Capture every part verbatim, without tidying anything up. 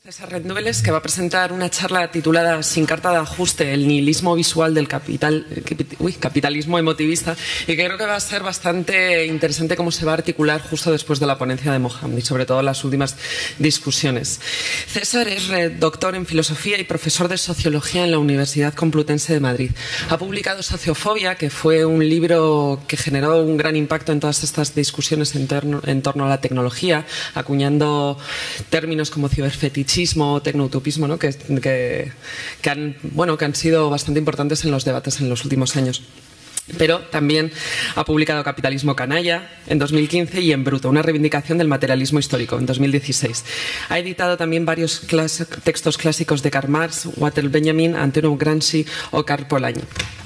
César Rendueles, que va a presentar una charla titulada Sin carta de ajuste, el nihilismo visual del capital, uy, capitalismo emotivista, y que creo que va a ser bastante interesante cómo se va a articular justo después de la ponencia de Mohamed y sobre todo las últimas discusiones. César es doctor en filosofía y profesor de sociología en la Universidad Complutense de Madrid. Ha publicado Sociofobia, que fue un libro que generó un gran impacto en todas estas discusiones en torno, en torno a la tecnología, acuñando términos como ciberfetichismo, tecnoutopismo, ¿no? que, que, que, han, bueno, que han sido bastante importantes en los debates en los últimos años. Pero también ha publicado Capitalismo canalla en dos mil quince y En bruto, una reivindicación del materialismo histórico en dos mil dieciséis. Ha editado también varios clas textos clásicos de Karl Marx, Walter Benjamin, Antonio Gramsci o Karl Polanyi.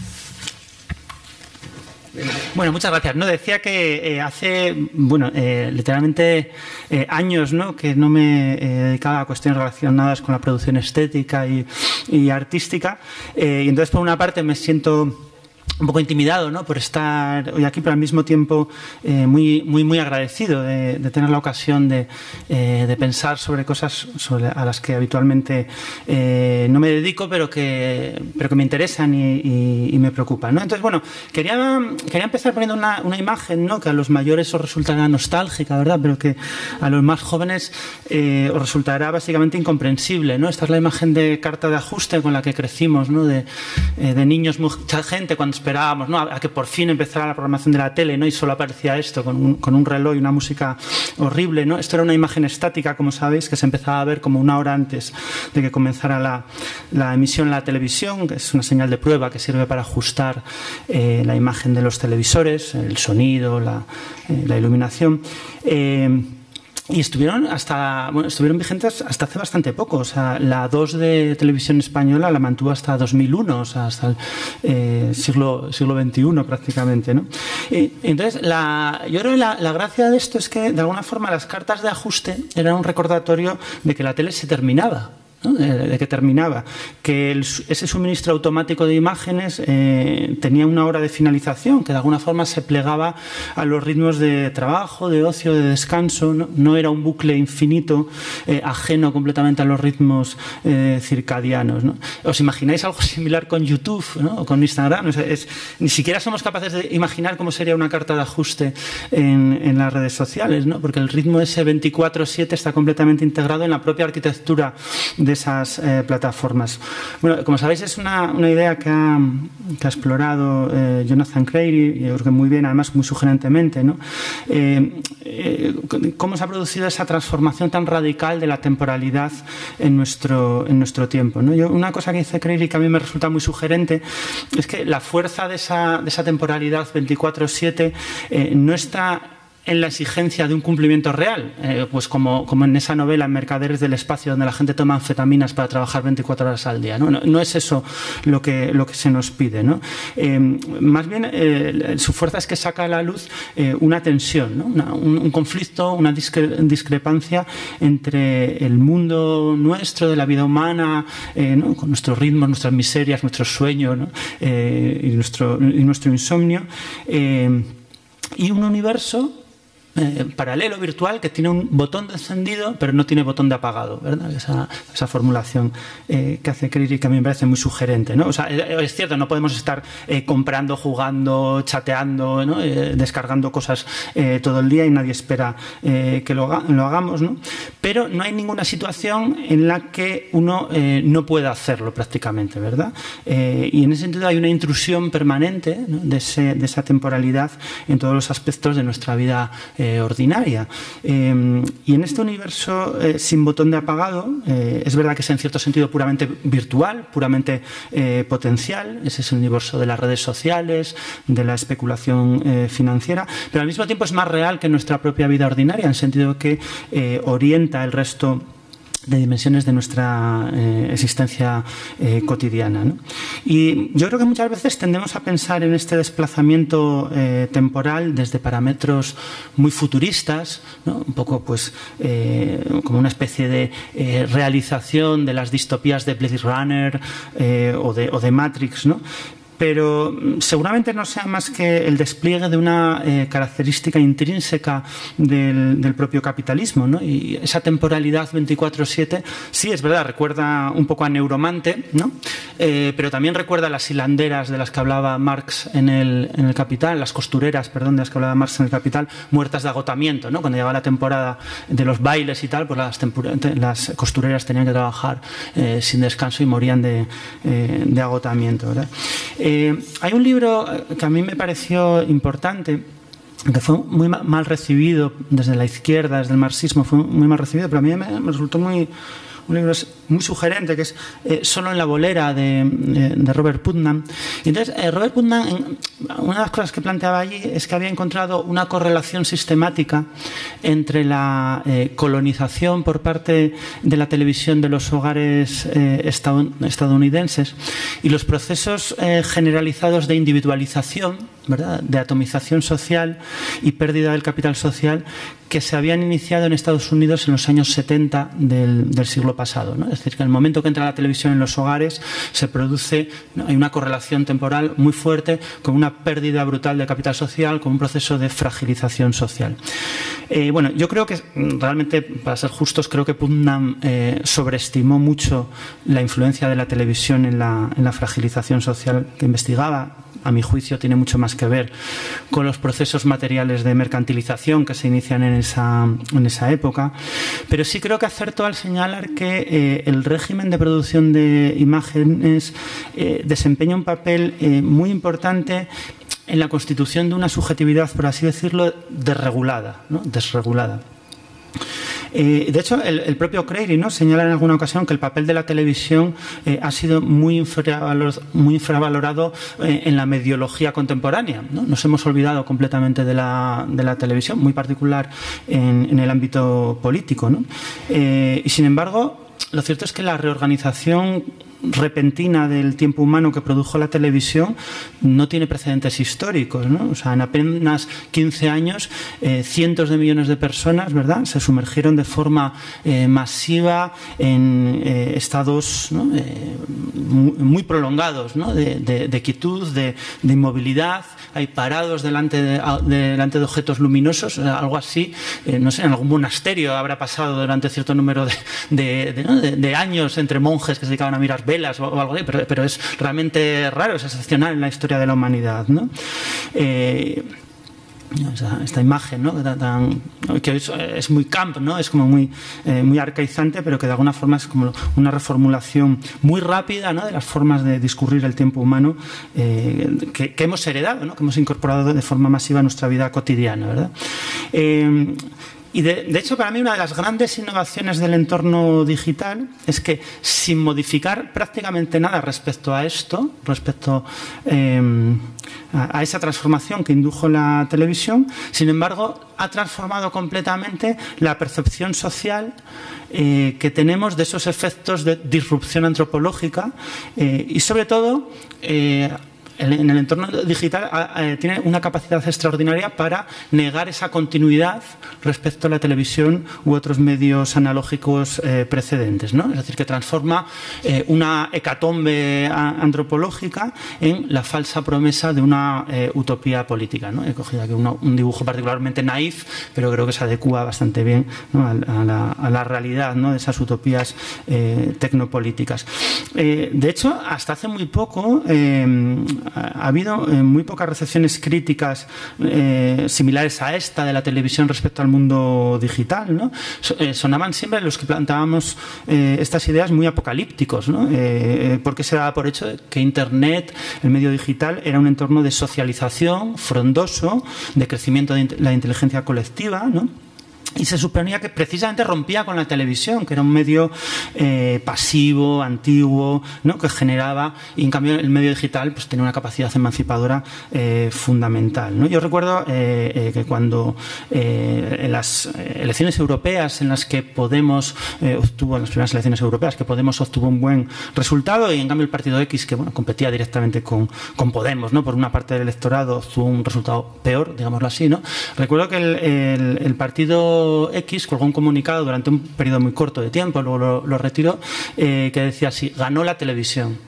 Bueno, muchas gracias. No, decía que eh, hace, bueno, eh, literalmente eh, años, ¿no?, que no me eh, dedicaba a cuestiones relacionadas con la producción estética y, y artística. Eh, y entonces, por una parte, me siento un poco intimidado, ¿no?, por estar hoy aquí, pero al mismo tiempo eh, muy, muy, muy agradecido de, de tener la ocasión de, eh, de pensar sobre cosas sobre, a las que habitualmente eh, no me dedico, pero que, pero que me interesan y, y, y me preocupan, ¿no? Entonces, bueno, quería, quería empezar poniendo una, una imagen, ¿no?, que a los mayores os resultará nostálgica, ¿verdad?, pero que a los más jóvenes eh, os resultará básicamente incomprensible, ¿no? Esta es la imagen de carta de ajuste con la que crecimos, ¿no?, de, eh, de niños, mucha gente cuando esperábamos, ¿no?, a que por fin empezara la programación de la tele, ¿no?, y solo aparecía esto con un, con un reloj y una música horrible, ¿no? Esto era una imagen estática, como sabéis, que se empezaba a ver como una hora antes de que comenzara la, la emisión en la televisión, que es una señal de prueba que sirve para ajustar eh, la imagen de los televisores, el sonido, la, eh, la iluminación. Eh, Y estuvieron hasta bueno, estuvieron vigentes hasta hace bastante poco. O sea, la dos de Televisión Española la mantuvo hasta dos mil uno, o sea, hasta el eh, siglo, siglo veintiuno prácticamente, ¿no? Y, entonces, la, yo creo que la, la gracia de esto es que, de alguna forma, las cartas de ajuste eran un recordatorio de que la tele se terminaba, ¿no?, de, de que terminaba, que el, ese suministro automático de imágenes eh, tenía una hora de finalización, que de alguna forma se plegaba a los ritmos de trabajo, de ocio, de descanso, no, no era un bucle infinito eh, ajeno completamente a los ritmos eh, circadianos, ¿no? ¿Os imagináis algo similar con YouTube, ¿no?, o con Instagram? O sea, es, ni siquiera somos capaces de imaginar cómo sería una carta de ajuste en, en las redes sociales, ¿no?, porque el ritmo ese veinticuatro siete está completamente integrado en la propia arquitectura de esas eh, plataformas. Bueno, como sabéis, es una, una idea que ha, que ha explorado eh, Jonathan Crary, y yo creo que muy bien, además muy sugerentemente, ¿no? Eh, eh, cómo se ha producido esa transformación tan radical de la temporalidad en nuestro, en nuestro tiempo, ¿no? Yo, una cosa que dice Crary que a mí me resulta muy sugerente es que la fuerza de esa, de esa temporalidad veinticuatro siete eh, no está en la exigencia de un cumplimiento real, eh, pues como, como en esa novela Mercaderes del Espacio, donde la gente toma anfetaminas para trabajar veinticuatro horas al día, ¿no? No, no es eso lo que, lo que se nos pide, ¿no? Eh, más bien, eh, su fuerza es que saca a la luz eh, una tensión, ¿no?, una, un, un conflicto, una discre, discrepancia entre el mundo nuestro, de la vida humana, eh, ¿no?, con nuestros ritmos, nuestras miserias, nuestros sueños, ¿no?, eh, y, nuestro, y nuestro insomnio, eh, y un universo Eh, paralelo, virtual, que tiene un botón de encendido pero no tiene botón de apagado, ¿verdad? Esa, esa formulación eh, que hace Crary, que a mí me parece muy sugerente, ¿no? O sea, es cierto, no podemos estar eh, comprando, jugando, chateando, ¿no?, eh, descargando cosas eh, todo el día, y nadie espera eh, que lo, lo hagamos, ¿no? Pero no hay ninguna situación en la que uno eh, no pueda hacerlo prácticamente, ¿verdad? Eh, y en ese sentido hay una intrusión permanente, ¿no?, de, ese, de esa temporalidad en todos los aspectos de nuestra vida Eh, ordinaria. Eh, y en este universo eh, sin botón de apagado, eh, es verdad que es en cierto sentido puramente virtual, puramente eh, potencial. Ese es el universo de las redes sociales, de la especulación eh, financiera, pero al mismo tiempo es más real que nuestra propia vida ordinaria, en el sentido que eh, orienta el resto de dimensiones de nuestra eh, existencia eh, cotidiana, ¿no? Y yo creo que muchas veces tendemos a pensar en este desplazamiento eh, temporal desde parámetros muy futuristas, ¿no?, un poco pues eh, como una especie de eh, realización de las distopías de Blade Runner eh, o, de, o de Matrix, ¿no? pero seguramente no sea más que el despliegue de una eh, característica intrínseca del, del propio capitalismo, ¿no? Y esa temporalidad veinticuatro siete, sí, es verdad, recuerda un poco a Neuromante, ¿no? Eh, pero también recuerda a las hilanderas de las que hablaba Marx en el, en el Capital, las costureras, perdón, de las que hablaba Marx en el Capital, muertas de agotamiento, ¿no? Cuando llegaba la temporada de los bailes y tal, pues las, las costureras tenían que trabajar eh, sin descanso y morían de, eh, de agotamiento, ¿verdad? Eh, hay un libro que a mí me pareció importante, que fue muy mal recibido desde la izquierda, desde el marxismo, fue muy mal recibido, pero a mí me, me resultó muy... un libro muy sugerente, que es eh, Solo en la bolera, de, de, de Robert Putnam. Y entonces, eh, Robert Putnam, en, una de las cosas que planteaba allí es que había encontrado una correlación sistemática entre la eh, colonización por parte de la televisión de los hogares eh, estadounidenses y los procesos eh, generalizados de individualización, ¿verdad?, de atomización social y pérdida del capital social que se habían iniciado en Estados Unidos en los años setenta del, del siglo pasado, ¿no? Es decir, que en el momento que entra la televisión en los hogares se produce, ¿no?, hay una correlación temporal muy fuerte con una pérdida brutal de capital social, con un proceso de fragilización social. Eh, bueno, yo creo que realmente, para ser justos, creo que Putnam eh, sobreestimó mucho la influencia de la televisión en la, en la fragilización social que investigaba. A mi juicio tiene mucho más que ver con los procesos materiales de mercantilización que se inician en esa, en esa época, pero sí creo que acertó al señalar que eh, el régimen de producción de imágenes eh, desempeña un papel eh, muy importante en la constitución de una subjetividad, por así decirlo, desregulada, ¿no? desregulada. Eh, de hecho, el, el propio Crary, ¿no?, señala en alguna ocasión que el papel de la televisión eh, ha sido muy infravalorado, muy infravalorado eh, en la mediología contemporánea, ¿no? Nos hemos olvidado completamente de la, de la televisión, muy particular en, en el ámbito político, ¿no? Eh, y sin embargo, lo cierto es que la reorganización repentina del tiempo humano que produjo la televisión no tiene precedentes históricos, ¿no? O sea, en apenas quince años eh, cientos de millones de personas, ¿verdad?, se sumergieron de forma eh, masiva en eh, estados, ¿no?, eh, muy, muy prolongados, ¿no?, de, de, de quietud, de, de inmovilidad. Hay parados delante de, de, delante de objetos luminosos, algo así, eh, no sé, en algún monasterio habrá pasado durante cierto número de, de, de, ¿no?, de, de años entre monjes que se dedicaban a mirar velas o, o algo así, pero, pero es realmente raro, es excepcional en la historia de la humanidad, ¿no? Eh, o sea, esta imagen, ¿no?, tan, que es, es muy camp, ¿no?, es como muy, eh, muy arcaizante, pero que de alguna forma es como una reformulación muy rápida, ¿no?, de las formas de discurrir el tiempo humano eh, que, que hemos heredado, ¿no?, que hemos incorporado de forma masiva a nuestra vida cotidiana, ¿verdad? Eh, Y de, de hecho, para mí una de las grandes innovaciones del entorno digital es que, sin modificar prácticamente nada respecto a esto, respecto eh, a, a esa transformación que indujo la televisión, sin embargo, ha transformado completamente la percepción social eh, que tenemos de esos efectos de disrupción antropológica eh, y, sobre todo, eh, en el entorno digital eh, tiene una capacidad extraordinaria para negar esa continuidad respecto a la televisión u otros medios analógicos eh, precedentes, ¿no? Es decir, que transforma eh, una hecatombe antropológica en la falsa promesa de una eh, utopía política, ¿no? He cogido aquí una, un dibujo particularmente naif, pero creo que se adecua bastante bien, ¿no?, a, a, la, a la realidad, ¿no?, de esas utopías eh, tecnopolíticas. Eh, de hecho, hasta hace muy poco eh, ha habido eh, muy pocas recepciones críticas eh, similares a esta de la televisión respecto al mundo digital, ¿no? So, eh, sonaban siempre los que planteábamos eh, estas ideas muy apocalípticos, ¿no? Eh, porque se daba por hecho que Internet, el medio digital, era un entorno de socialización frondoso, de crecimiento de la inteligencia colectiva, ¿no? Y se suponía que precisamente rompía con la televisión, que era un medio eh, pasivo, antiguo, ¿no?, que generaba, y en cambio el medio digital pues tenía una capacidad emancipadora eh, fundamental, ¿no? Yo recuerdo eh, eh, que cuando eh, en las elecciones europeas en las que Podemos eh, obtuvo, en las primeras elecciones europeas, que Podemos obtuvo un buen resultado, y en cambio el partido X, que bueno, competía directamente con, con Podemos, ¿no?, por una parte del electorado, obtuvo un resultado peor, digámoslo así, ¿no? Recuerdo que el, el, el partido X colgó un comunicado durante un periodo muy corto de tiempo, luego lo, lo retiró, eh, que decía así: ganó la televisión.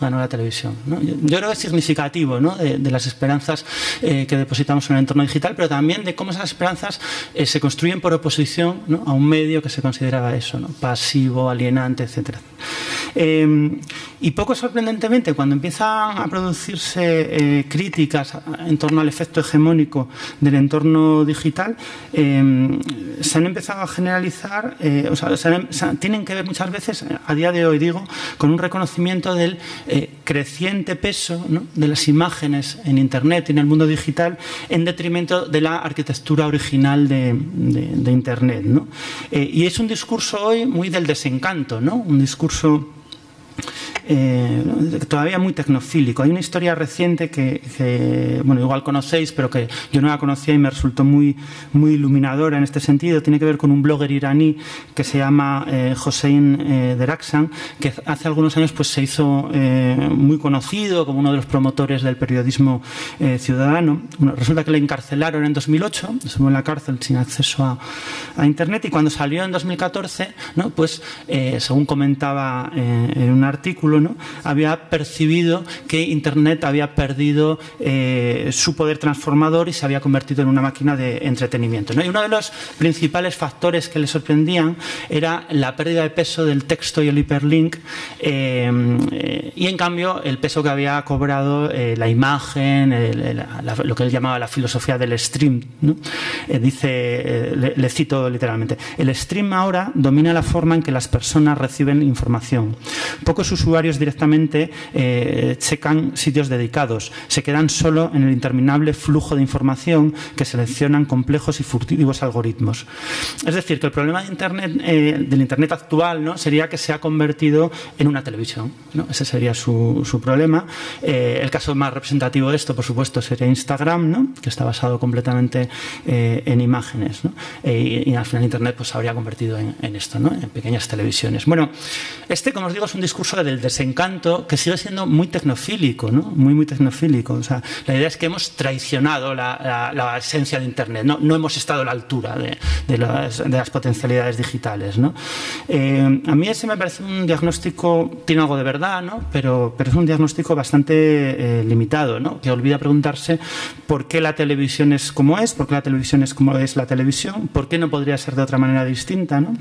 ganó la televisión, ¿no? Yo, yo creo que es significativo, ¿no? de, de las esperanzas eh, que depositamos en el entorno digital, pero también de cómo esas esperanzas eh, se construyen por oposición, ¿no? a un medio que se consideraba eso, ¿no? pasivo, alienante, etcétera. Eh, y poco sorprendentemente, cuando empiezan a producirse eh, críticas en torno al efecto hegemónico del entorno digital, eh, se han empezado a generalizar, eh, o sea, se han, se han, tienen que ver muchas veces, a día de hoy digo, con un reconocimiento del eh, creciente peso, ¿no? de las imágenes en Internet y en el mundo digital en detrimento de la arquitectura original de, de, de Internet, ¿no? Eh, y es un discurso hoy muy del desencanto, ¿no? Un discurso Eh, todavía muy tecnofílico. Hay una historia reciente que, que, bueno, igual conocéis, pero que yo no la conocía y me resultó muy, muy iluminadora en este sentido. Tiene que ver con un blogger iraní que se llama eh, Hossein eh, Derakhshan, que hace algunos años pues, se hizo eh, muy conocido como uno de los promotores del periodismo eh, ciudadano. Bueno, resulta que le encarcelaron en dos mil ocho, estuvo en la cárcel sin acceso a, a Internet, y cuando salió en dos mil catorce, ¿no? pues eh, según comentaba eh, en un artículo, ¿no? había percibido que Internet había perdido eh, su poder transformador y se había convertido en una máquina de entretenimiento, ¿no? Y uno de los principales factores que le sorprendían era la pérdida de peso del texto y el hiperlink, eh, eh, y en cambio el peso que había cobrado eh, la imagen, el, el, la, lo que él llamaba la filosofía del stream, ¿no? eh, dice, eh, le, le cito literalmente: el stream ahora domina la forma en que las personas reciben información. Pocos usuarios directamente eh, checan sitios dedicados, se quedan solo en el interminable flujo de información que seleccionan complejos y furtivos algoritmos. Es decir, que el problema de Internet, eh, del Internet actual, ¿no? sería que se ha convertido en una televisión, ¿no? Ese sería su, su problema. Eh, el caso más representativo de esto, por supuesto, sería Instagram, ¿no? que está basado completamente eh, en imágenes, ¿no? eh, y, y al final Internet pues, se habría convertido en, en esto, ¿no? en pequeñas televisiones. Bueno, este, como os digo, es un discurso del desencanto que sigue siendo muy tecnofílico, ¿no? Muy, muy tecnofílico. O sea, la idea es que hemos traicionado la, la, la esencia de Internet, no, no hemos estado a la altura de, de, las, de las potencialidades digitales, ¿no? Eh, a mí ese me parece un diagnóstico, tiene algo de verdad, ¿no? pero, pero es un diagnóstico bastante eh, limitado, ¿no? que olvida preguntarse por qué la televisión es como es, por qué la televisión es como es la televisión, por qué no podría ser de otra manera distinta, ¿no?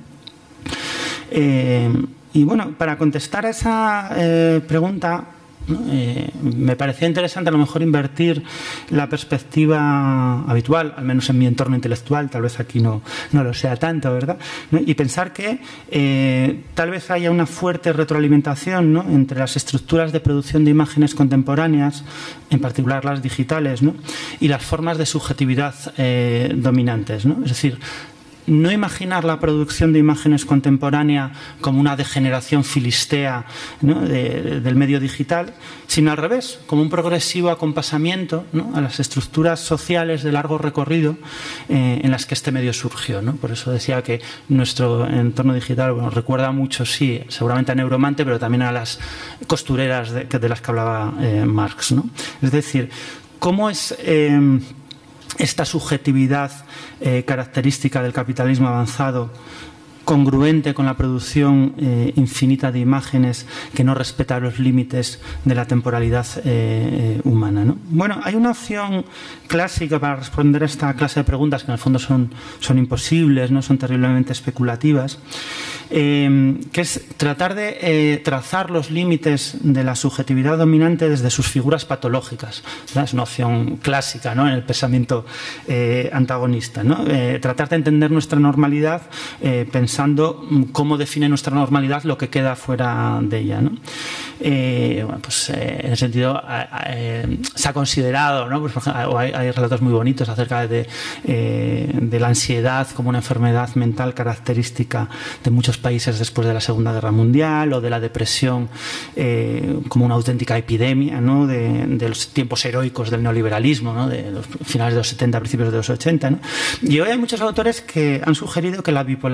Eh, Y bueno, para contestar a esa eh, pregunta, ¿no? eh, me parecía interesante a lo mejor invertir la perspectiva habitual, al menos en mi entorno intelectual, tal vez aquí no, no lo sea tanto, ¿verdad? ¿No? Y pensar que eh, tal vez haya una fuerte retroalimentación, ¿no? entre las estructuras de producción de imágenes contemporáneas, en particular las digitales, ¿no? y las formas de subjetividad eh, dominantes, ¿no? Es decir, no imaginar la producción de imágenes contemporánea como una degeneración filistea, ¿no? de, de, del medio digital, sino al revés, como un progresivo acompasamiento, ¿no? a las estructuras sociales de largo recorrido eh, en las que este medio surgió, ¿no? Por eso decía que nuestro entorno digital bueno, recuerda mucho, sí, seguramente a Neuromante, pero también a las costureras de, de las que hablaba eh, Marx, ¿no? Es decir, cómo es eh, esta subjetividad eh, característica del capitalismo avanzado congruente con la producción eh, infinita de imágenes que no respeta los límites de la temporalidad eh, humana, ¿no? Bueno, hay una opción clásica para responder a esta clase de preguntas que en el fondo son, son imposibles, no son terriblemente especulativas, eh, que es tratar de eh, trazar los límites de la subjetividad dominante desde sus figuras patológicas, ¿verdad? Es una opción clásica, ¿no? en el pensamiento eh, antagonista, ¿no? Eh, tratar de entender nuestra normalidad eh, pensando pensando cómo define nuestra normalidad lo que queda fuera de ella, ¿no? Eh, bueno, pues eh, en ese sentido eh, se ha considerado, ¿no? Pues, por ejemplo, hay, hay relatos muy bonitos acerca de, eh, de la ansiedad como una enfermedad mental característica de muchos países después de la Segunda Guerra Mundial, o de la depresión eh, como una auténtica epidemia, ¿no? de, de los tiempos heroicos del neoliberalismo, ¿no? de los finales de los setenta, principios de los ochenta, ¿no? Y hoy hay muchos autores que han sugerido que la bipolaridad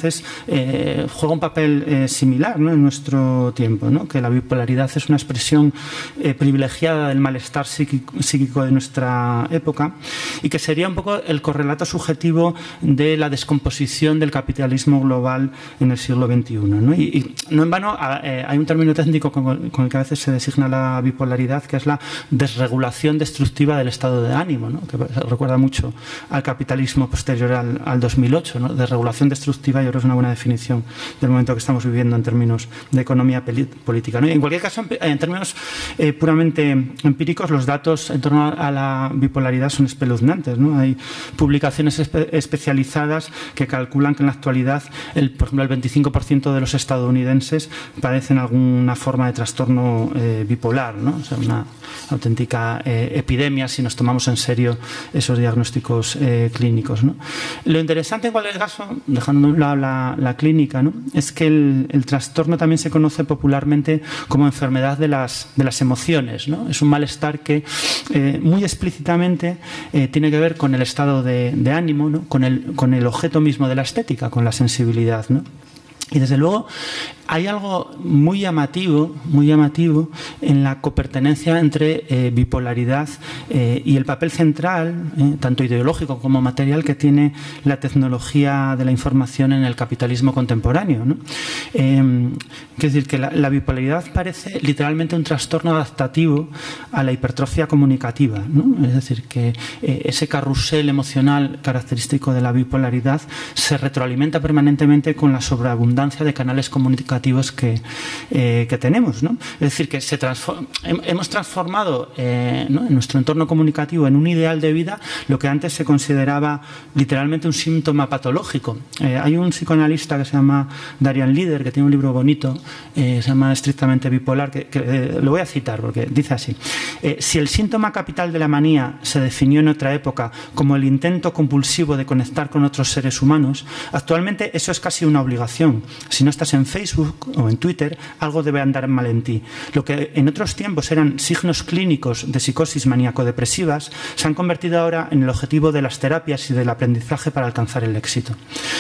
entonces eh, juega un papel eh, similar, ¿no?, en nuestro tiempo, ¿no?, que la bipolaridad es una expresión eh, privilegiada del malestar psíquico, psíquico de nuestra época y que sería un poco el correlato subjetivo de la descomposición del capitalismo global en el siglo veintiuno, ¿no? Y, y no en vano eh, hay un término técnico con, con el que a veces se designa la bipolaridad, que es la desregulación destructiva del estado de ánimo, ¿no?, que recuerda mucho al capitalismo posterior al, al dos mil ocho, ¿no? Desregulación destructiva, yo creo que es una buena definición del momento que estamos viviendo en términos de economía política, ¿no? Y en cualquier caso, en términos eh, puramente empíricos, los datos en torno a la bipolaridad son espeluznantes, ¿no? Hay publicaciones espe especializadas que calculan que en la actualidad, el, por ejemplo, el veinticinco por ciento de los estadounidenses padecen alguna forma de trastorno eh, bipolar, ¿no? O sea, una auténtica eh, epidemia si nos tomamos en serio esos diagnósticos eh, clínicos, ¿no? Lo interesante en cualquier caso, dejando de un lado la, la clínica, ¿no?, es que el, el trastorno también se conoce popularmente como enfermedad de las, de las emociones, ¿no? Es un malestar que eh, muy explícitamente eh, tiene que ver con el estado de, de ánimo, ¿no?, con el, con el objeto mismo de la estética, con la sensibilidad, ¿no? Y desde luego hay algo muy llamativo, muy llamativo en la copertenencia entre eh, bipolaridad eh, y el papel central, eh, tanto ideológico como material, que tiene la tecnología de la información en el capitalismo contemporáneo, ¿no? Eh, quiero decir que la, la bipolaridad parece literalmente un trastorno adaptativo a la hipertrofia comunicativa, ¿no? Es decir, que eh, ese carrusel emocional característico de la bipolaridad se retroalimenta permanentemente con la sobreabundancia de canales comunicativos que, eh, que tenemos, ¿no? Es decir, que se transform hemos transformado eh, ¿no?, en nuestro entorno comunicativo en un ideal de vida lo que antes se consideraba literalmente un síntoma patológico. Eh, hay un psicoanalista que se llama Darian Lieder, que tiene un libro bonito, eh, se llama Estrictamente bipolar, que, que eh, lo voy a citar porque dice así: eh, si el síntoma capital de la manía se definió en otra época como el intento compulsivo de conectar con otros seres humanos, actualmente eso es casi una obligación. Si no estás en Facebook o en Twitter, algo debe andar mal en ti. Lo que en otros tiempos eran signos clínicos de psicosis maníaco-depresivas se han convertido ahora en el objetivo de las terapias y del aprendizaje para alcanzar el éxito.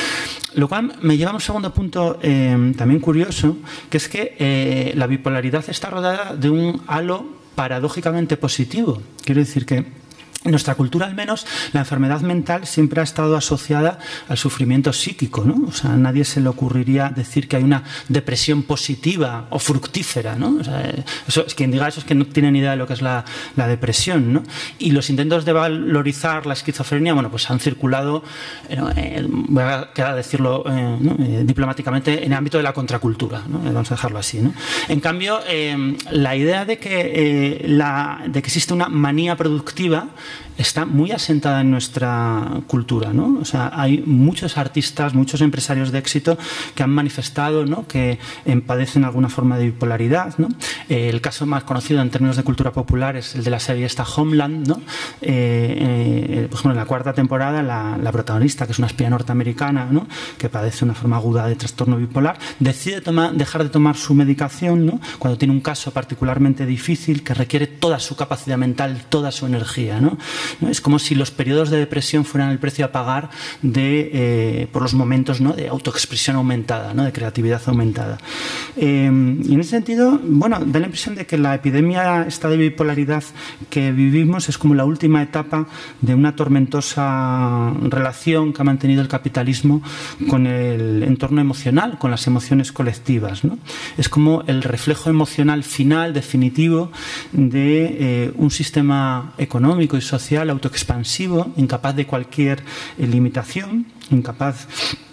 Lo cual me lleva a un segundo punto eh, también curioso, que es que eh, la bipolaridad está rodeada de un halo paradójicamente positivo. Quiero decir que en nuestra cultura, al menos, la enfermedad mental siempre ha estado asociada al sufrimiento psíquico, ¿no? O sea, a nadie se le ocurriría decir que hay una depresión positiva o fructífera, ¿no? O sea, eso, quien diga eso es que no tiene ni idea de lo que es la, la depresión, ¿no? Y los intentos de valorizar la esquizofrenia, bueno, pues han circulado, eh, voy a quedar a decirlo eh, ¿no? eh, diplomáticamente, en el ámbito de la contracultura, ¿no? Vamos a dejarlo así, ¿no? En cambio, eh, la idea de que, eh, la, de que existe una manía productiva está muy asentada en nuestra cultura, ¿no? O sea, hay muchos artistas, muchos empresarios de éxito que han manifestado, ¿no?, que eh, padecen alguna forma de bipolaridad, ¿no? Eh, el caso más conocido en términos de cultura popular es el de la serie esta Homeland, ¿no? Eh, eh, por ejemplo, en la cuarta temporada la, la protagonista, que es una espía norteamericana, ¿no?, que padece una forma aguda de trastorno bipolar, decide tomar, dejar de tomar su medicación, ¿no?, cuando tiene un caso particularmente difícil que requiere toda su capacidad mental, toda su energía, ¿no? ¿No? Es como si los periodos de depresión fueran el precio a pagar de, eh, por los momentos, ¿no?, de autoexpresión aumentada, ¿no?, de creatividad aumentada. Eh, y en ese sentido, bueno, da la impresión de que la epidemia esta de bipolaridad que vivimos es como la última etapa de una tormentosa relación que ha mantenido el capitalismo con el entorno emocional, con las emociones colectivas, ¿no? Es como el reflejo emocional final, definitivo, de eh, un sistema económico y social autoexpansivo, incapaz de cualquier eh, limitación, incapaz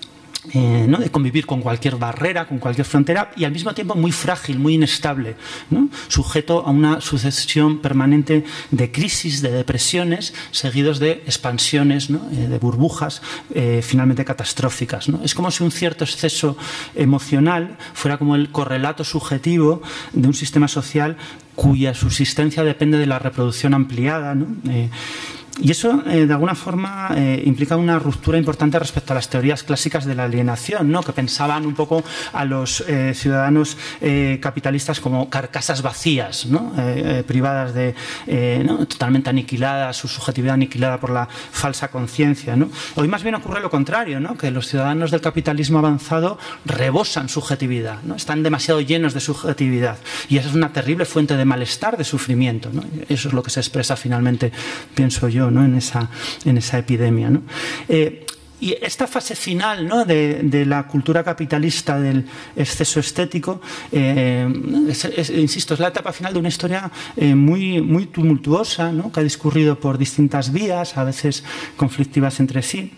Eh, ¿no?, de convivir con cualquier barrera, con cualquier frontera, y al mismo tiempo muy frágil, muy inestable, ¿no?, sujeto a una sucesión permanente de crisis, de depresiones, seguidos de expansiones, ¿no?, eh, de burbujas eh, finalmente catastróficas, ¿no? Es como si un cierto exceso emocional fuera como el correlato subjetivo de un sistema social cuya subsistencia depende de la reproducción ampliada, ¿no? Eh, y eso, eh, de alguna forma, eh, implica una ruptura importante respecto a las teorías clásicas de la alienación, ¿no? Que pensaban un poco a los eh, ciudadanos eh, capitalistas como carcasas vacías, ¿no? eh, eh, privadas de, eh, ¿no? totalmente aniquiladas, su subjetividad aniquilada por la falsa conciencia, ¿no? Hoy más bien ocurre lo contrario, ¿no? Que los ciudadanos del capitalismo avanzado rebosan subjetividad, ¿no? Están demasiado llenos de subjetividad, y esa es una terrible fuente de malestar, de sufrimiento, ¿no? Eso es lo que se expresa finalmente, pienso yo, ¿no? en, esa, en esa epidemia, ¿no? Eh, Y esta fase final, ¿no? de, de la cultura capitalista del exceso estético, eh, es, es, insisto, es la etapa final de una historia eh, muy, muy tumultuosa, ¿no? Que ha discurrido por distintas vías, a veces conflictivas entre sí.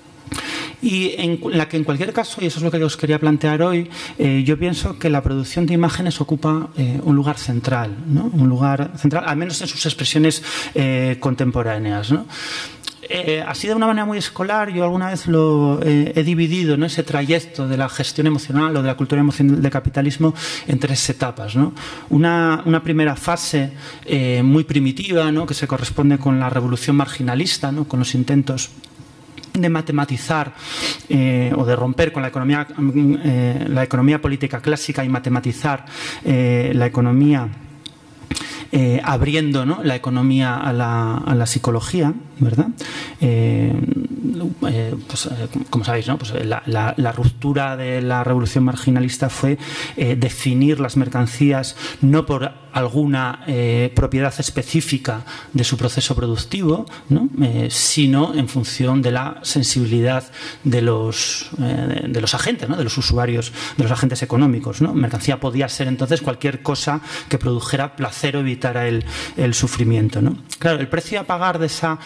Y en la que, en cualquier caso, y eso es lo que os quería plantear hoy, eh, yo pienso que la producción de imágenes ocupa eh, un lugar central, ¿no? Un lugar central, al menos en sus expresiones eh, contemporáneas, ¿no? Eh, así de una manera muy escolar, yo alguna vez lo eh, he dividido, ¿no? Ese trayecto de la gestión emocional o de la cultura emocional del capitalismo en tres etapas, ¿no? Una, una primera fase eh, muy primitiva, ¿no? Que se corresponde con la revolución marginalista, ¿no? Con los intentos de matematizar eh, o de romper con la economía, eh, la economía política clásica y matematizar eh, la economía, Eh, abriendo, ¿no? la economía a la, a la psicología, ¿verdad? Eh, eh, pues, eh, como sabéis, ¿no? Pues la, la, la ruptura de la revolución marginalista fue eh, definir las mercancías no por alguna eh, propiedad específica de su proceso productivo, ¿no? eh, sino en función de la sensibilidad de los, eh, de los agentes, ¿no? De los usuarios, de los agentes económicos, ¿no? Mercancía podía ser entonces cualquier cosa que produjera placer o evitara el, el sufrimiento, ¿no? Claro, el precio a pagar de esa,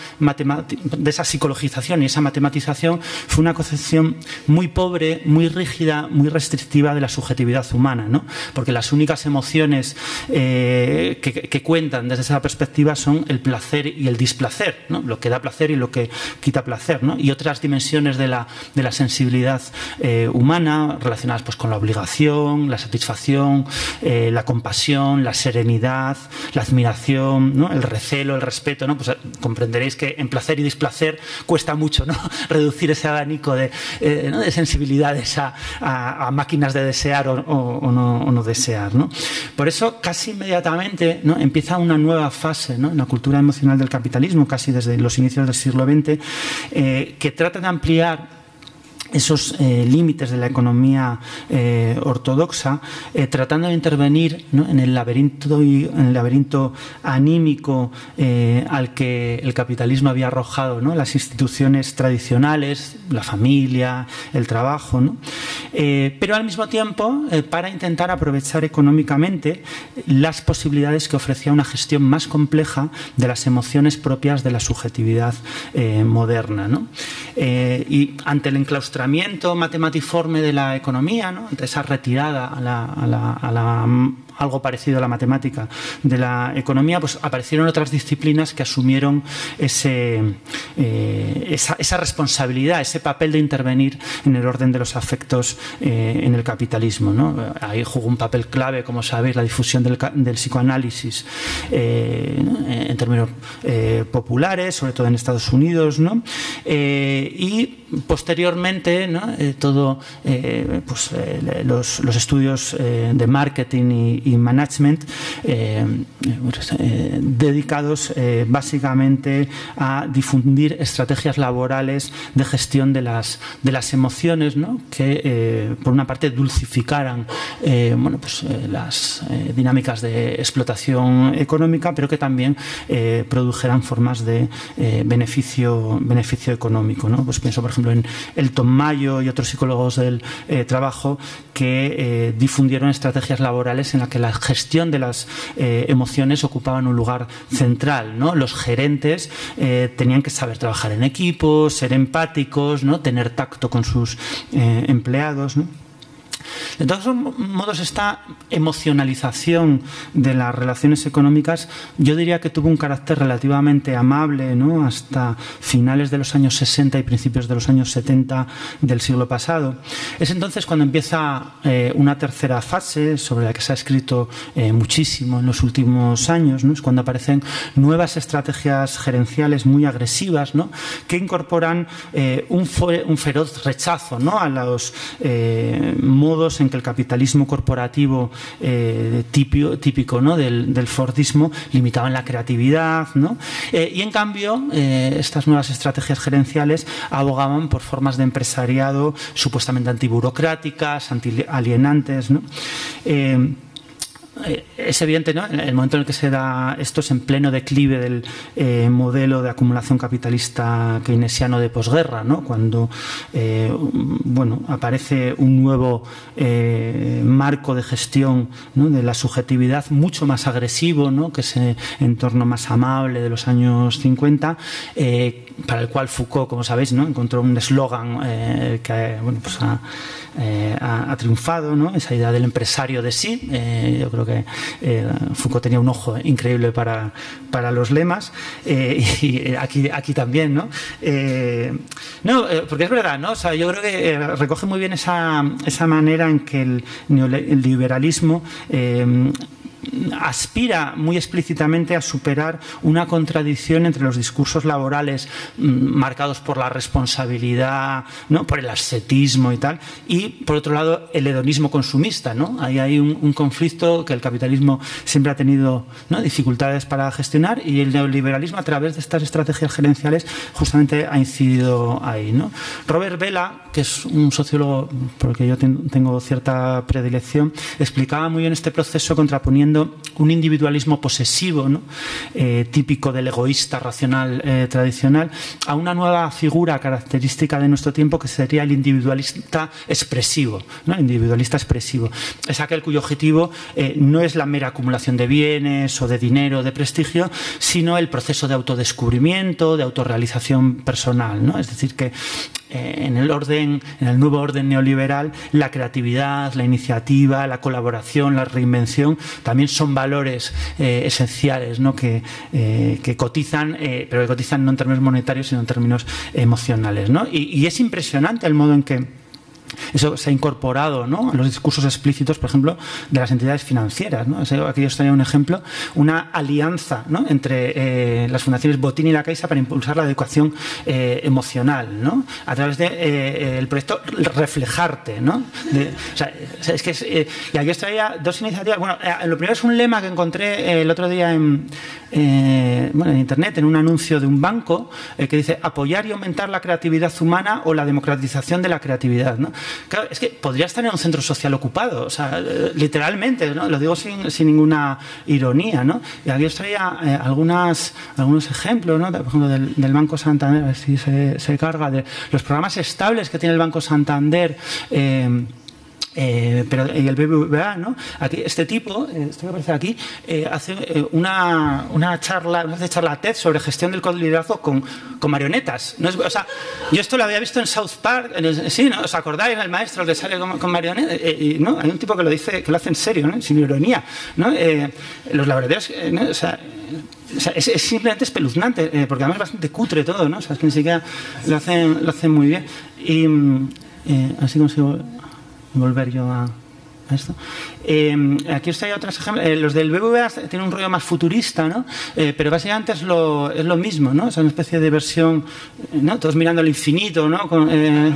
de esa psicologización y esa matematización fue una concepción muy pobre, muy rígida, muy restrictiva de la subjetividad humana, ¿no? Porque las únicas emociones eh, Que, que cuentan desde esa perspectiva son el placer y el displacer, ¿no? Lo que da placer y lo que quita placer, ¿no? Y otras dimensiones de la, de la sensibilidad eh, humana relacionadas pues, con la obligación, la satisfacción, eh, la compasión, la serenidad, la admiración, ¿no? El recelo, el respeto, ¿no? Pues comprenderéis que en placer y displacer cuesta mucho, ¿no? Reducir ese abanico de, eh, ¿no? de sensibilidades a, a, a máquinas de desear o, o, o, no, o no desear, ¿no? Por eso casi inmediatamente, ¿no? empieza una nueva fase, ¿no? en la cultura emocional del capitalismo, casi desde los inicios del siglo veinte, eh, que trata de ampliar esos eh, límites de la economía eh, ortodoxa, eh, tratando de intervenir, ¿no? en el laberinto, y, en el laberinto anímico eh, al que el capitalismo había arrojado, ¿no? las instituciones tradicionales, la familia, el trabajo, ¿no? eh, pero al mismo tiempo eh, para intentar aprovechar económicamente las posibilidades que ofrecía una gestión más compleja de las emociones propias de la subjetividad eh, moderna, ¿no? eh, y ante el enclaustramiento matematiforme de la economía, ¿no? Ante esa retirada a la, a la, a la algo parecido a la matemática de la economía, pues aparecieron otras disciplinas que asumieron ese, eh, esa, esa responsabilidad, ese papel de intervenir en el orden de los afectos eh, en el capitalismo, ¿no? Ahí jugó un papel clave, como sabéis, la difusión del, del psicoanálisis eh, en términos eh, populares, sobre todo en Estados Unidos, ¿no? Eh, y posteriormente, ¿no? eh, todo eh, pues, eh, los, los estudios eh, de marketing y, y management eh, pues, eh, dedicados eh, básicamente a difundir estrategias laborales de gestión de las, de las emociones, ¿no? que eh, por una parte dulcificaran eh, bueno, pues, eh, las eh, dinámicas de explotación económica, pero que también eh, produjeran formas de eh, beneficio, beneficio económico, ¿no? Pues pienso, por ejemplo, en Elton Mayo y otros psicólogos del eh, trabajo que eh, difundieron estrategias laborales en las que la gestión de las eh, emociones ocupaban un lugar central, ¿no? Los gerentes eh, tenían que saber trabajar en equipo, ser empáticos, ¿no? Tener tacto con sus eh, empleados, ¿no? De todos modos, esta emocionalización de las relaciones económicas yo diría que tuvo un carácter relativamente amable, ¿no?, hasta finales de los años sesenta y principios de los años setenta del siglo pasado. Es entonces cuando empieza eh, una tercera fase sobre la que se ha escrito eh, muchísimo en los últimos años, ¿no? Es cuando aparecen nuevas estrategias gerenciales muy agresivas, ¿no?, que incorporan eh, un, un feroz rechazo, ¿no?, a los eh, modos en que el capitalismo corporativo eh, típico, típico ¿no?, del, del fordismo limitaban la creatividad, ¿no? Eh, y en cambio eh, estas nuevas estrategias gerenciales abogaban por formas de empresariado supuestamente antiburocráticas, antialienantes, ¿no? Eh, Es evidente, ¿no?, el momento en el que se da esto es en pleno declive del eh, modelo de acumulación capitalista keynesiano de posguerra, ¿no?, cuando eh, bueno, aparece un nuevo eh, marco de gestión, ¿no?, de la subjetividad mucho más agresivo, ¿no?, que ese entorno más amable de los años cincuenta, eh, para el cual Foucault, como sabéis, ¿no?, encontró un eslogan eh, que bueno, pues ha, eh, ha, ha triunfado, ¿no?, esa idea del empresario de sí. Eh, yo creo que eh, Foucault tenía un ojo increíble para, para los lemas, eh, y aquí, aquí también, ¿no? Eh, no, eh, porque es verdad, ¿no? O sea, yo creo que eh, recoge muy bien esa, esa manera en que el, el liberalismo eh, aspira muy explícitamente a superar una contradicción entre los discursos laborales mmm, marcados por la responsabilidad, ¿no?, por el ascetismo y tal, y por otro lado el hedonismo consumista, ¿no? Ahí hay un, un conflicto que el capitalismo siempre ha tenido, ¿no?, dificultades para gestionar, y el neoliberalismo a través de estas estrategias gerenciales justamente ha incidido ahí, ¿no? Robert Vela, que es un sociólogo por el que yo ten, tengo cierta predilección, explicaba muy bien este proceso contraponiendo un individualismo posesivo, ¿no?, eh, típico del egoísta racional eh, tradicional, a una nueva figura característica de nuestro tiempo que sería el individualista expresivo, ¿no? El individualista expresivo es aquel cuyo objetivo eh, no es la mera acumulación de bienes o de dinero o de prestigio, sino el proceso de autodescubrimiento, de autorrealización personal, ¿no? Es decir, que eh, en el orden, en el nuevo orden neoliberal, la creatividad, la iniciativa, la colaboración, la reinvención también son valores eh, esenciales, ¿no?, que, eh, que cotizan, eh, pero que cotizan no en términos monetarios, sino en términos emocionales, ¿no? Y, y es impresionante el modo en que eso se ha incorporado, ¿no?, a los discursos explícitos, por ejemplo, de las entidades financieras, ¿no? Aquí os traía un ejemplo, una alianza, ¿no?, entre eh, las fundaciones Botín y La Caixa para impulsar la educación eh, emocional, ¿no?, a través del de, eh, proyecto Reflejarte, ¿no? De, o sea, es que es, eh, y aquí os traía dos iniciativas. Bueno, eh, lo primero es un lema que encontré eh, el otro día en, eh, bueno, en internet, en un anuncio de un banco eh, que dice: apoyar y aumentar la creatividad humana o la democratización de la creatividad, ¿no? Claro, es que podría estar en un centro social ocupado, o sea, literalmente, ¿no? Lo digo sin, sin ninguna ironía, ¿no? Y aquí os traía eh, algunas, algunos ejemplos, ¿no? Por ejemplo, del, del Banco Santander, a ver si se, se carga, de los programas estables que tiene el Banco Santander. Eh, Eh, pero y el B B V A, ¿no? Aquí, este tipo, eh, esto que aparece aquí, eh, hace eh, una, una charla, una charla TED sobre gestión del coliderazgo con, con marionetas. ¿No es, o sea, yo esto lo había visto en South Park, en el, sí, ¿no? ¿Os acordáis? El maestro que sale con, con marionetas, eh, y, ¿no? Hay un tipo que lo dice, que lo hace en serio, ¿no?, sin ironía, ¿no? Eh, los laboratorios, eh, ¿no? O sea, O sea, es, es simplemente espeluznante, eh, porque además es bastante cutre todo, ¿no? O sea, es que ni siquiera lo hacen, lo hacen muy bien. Y eh, así consigo volver yo a, a esto. Eh, aquí os traigo otros ejemplos. Eh, los del B B V A tienen un rollo más futurista, ¿no? Eh, pero básicamente es lo, es lo mismo, ¿no? Es una especie de versión, ¿no?, todos mirando al infinito, ¿no? Con, eh,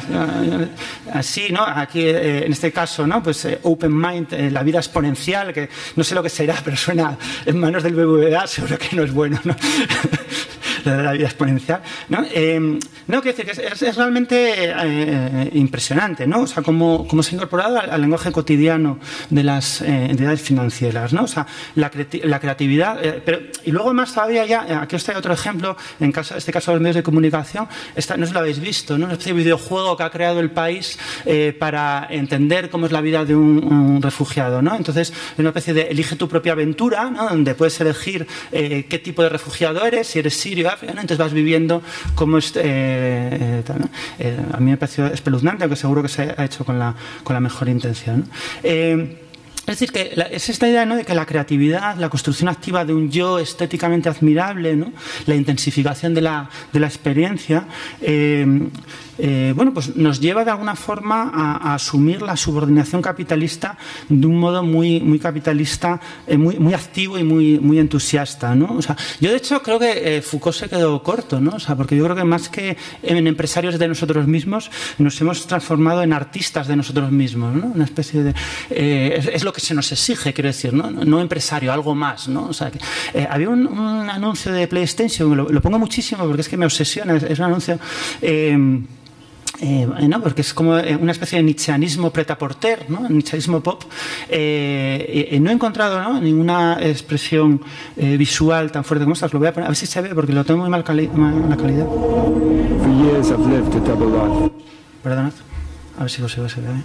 así, ¿no? Aquí, eh, en este caso, ¿no? Pues eh, Open Mind, eh, la vida exponencial, que no sé lo que será, pero suena en manos del B B V A, seguro que no es bueno, ¿no? La de la vida exponencial, ¿no? Eh, no, quiero decir que es, es, es realmente eh, impresionante, ¿no? O sea, cómo, cómo se ha incorporado al, al lenguaje cotidiano de las eh, entidades financieras, ¿no? O sea, la, creati la creatividad, eh, pero, y luego más todavía ya, aquí os traigo otro ejemplo, en caso, este caso de los medios de comunicación, esta, no os lo habéis visto, ¿no? Una especie de videojuego que ha creado el país eh, para entender cómo es la vida de un, un refugiado, ¿no? Entonces, es una especie de elige tu propia aventura, ¿no?, donde puedes elegir eh, qué tipo de refugiado eres, si eres sirio, Sudáfrica, ¿no? Entonces vas viviendo cómo es... Eh, eh, tal, ¿no? eh, a mí me pareció espeluznante, aunque seguro que se ha hecho con la, con la mejor intención, ¿no? Eh, Es decir, que la, es esta idea, ¿no?, de que la creatividad, la construcción activa de un yo estéticamente admirable, ¿no?, la intensificación de la, de la experiencia, eh, eh, bueno, pues nos lleva de alguna forma a, a asumir la subordinación capitalista de un modo muy, muy capitalista, eh, muy, muy activo y muy, muy entusiasta, ¿no? O sea, yo de hecho creo que eh, Foucault se quedó corto, ¿no? O sea, porque yo creo que más que en empresarios de nosotros mismos, nos hemos transformado en artistas de nosotros mismos, ¿no? Una especie de... Eh, es, es lo que se nos exige, quiero decir, no, no empresario, algo más, ¿no? O sea, que, eh, había un, un anuncio de PlayStation, lo, lo pongo muchísimo porque es que me obsesiona, es, es un anuncio... Eh, Eh, no, porque es como una especie de nietzscheanismo prêt-à-porter, ¿no? Nietzscheanismo pop. Eh, eh, no he encontrado, ¿no?, ninguna expresión eh, visual tan fuerte como esta. Os lo voy a poner, a ver si se ve, porque lo tengo muy mal, cali mal la calidad. For years I've lived a double life. Perdonad, a ver si consigo se ve. ¿eh?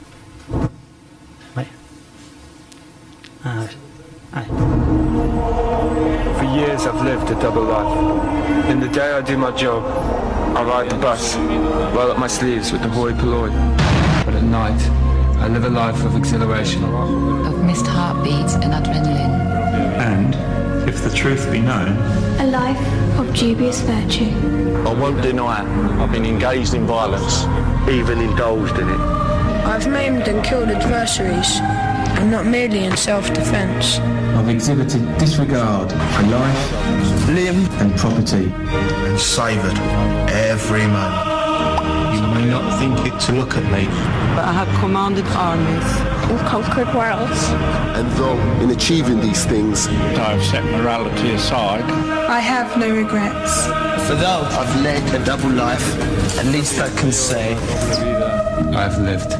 Vale. A ver. A ver. For years I've lived a double life. In the day I do my job, I ride the bus, roll up my sleeves with the hoi polloi. But at night, I live a life of exhilaration. Of missed heartbeats and adrenaline. And, if the truth be known, a life of dubious virtue. I won't deny I've been engaged in violence, even indulged in it. I've maimed and killed adversaries, and not merely in self-defense. I've exhibited disregard for life, limb and property. And savoured every moment. You may not think it to look at me, but I have commanded armies and conquered worlds. And though in achieving these things I have set morality aside, I have no regrets. For though I've led a double life, at least I can say I've lived.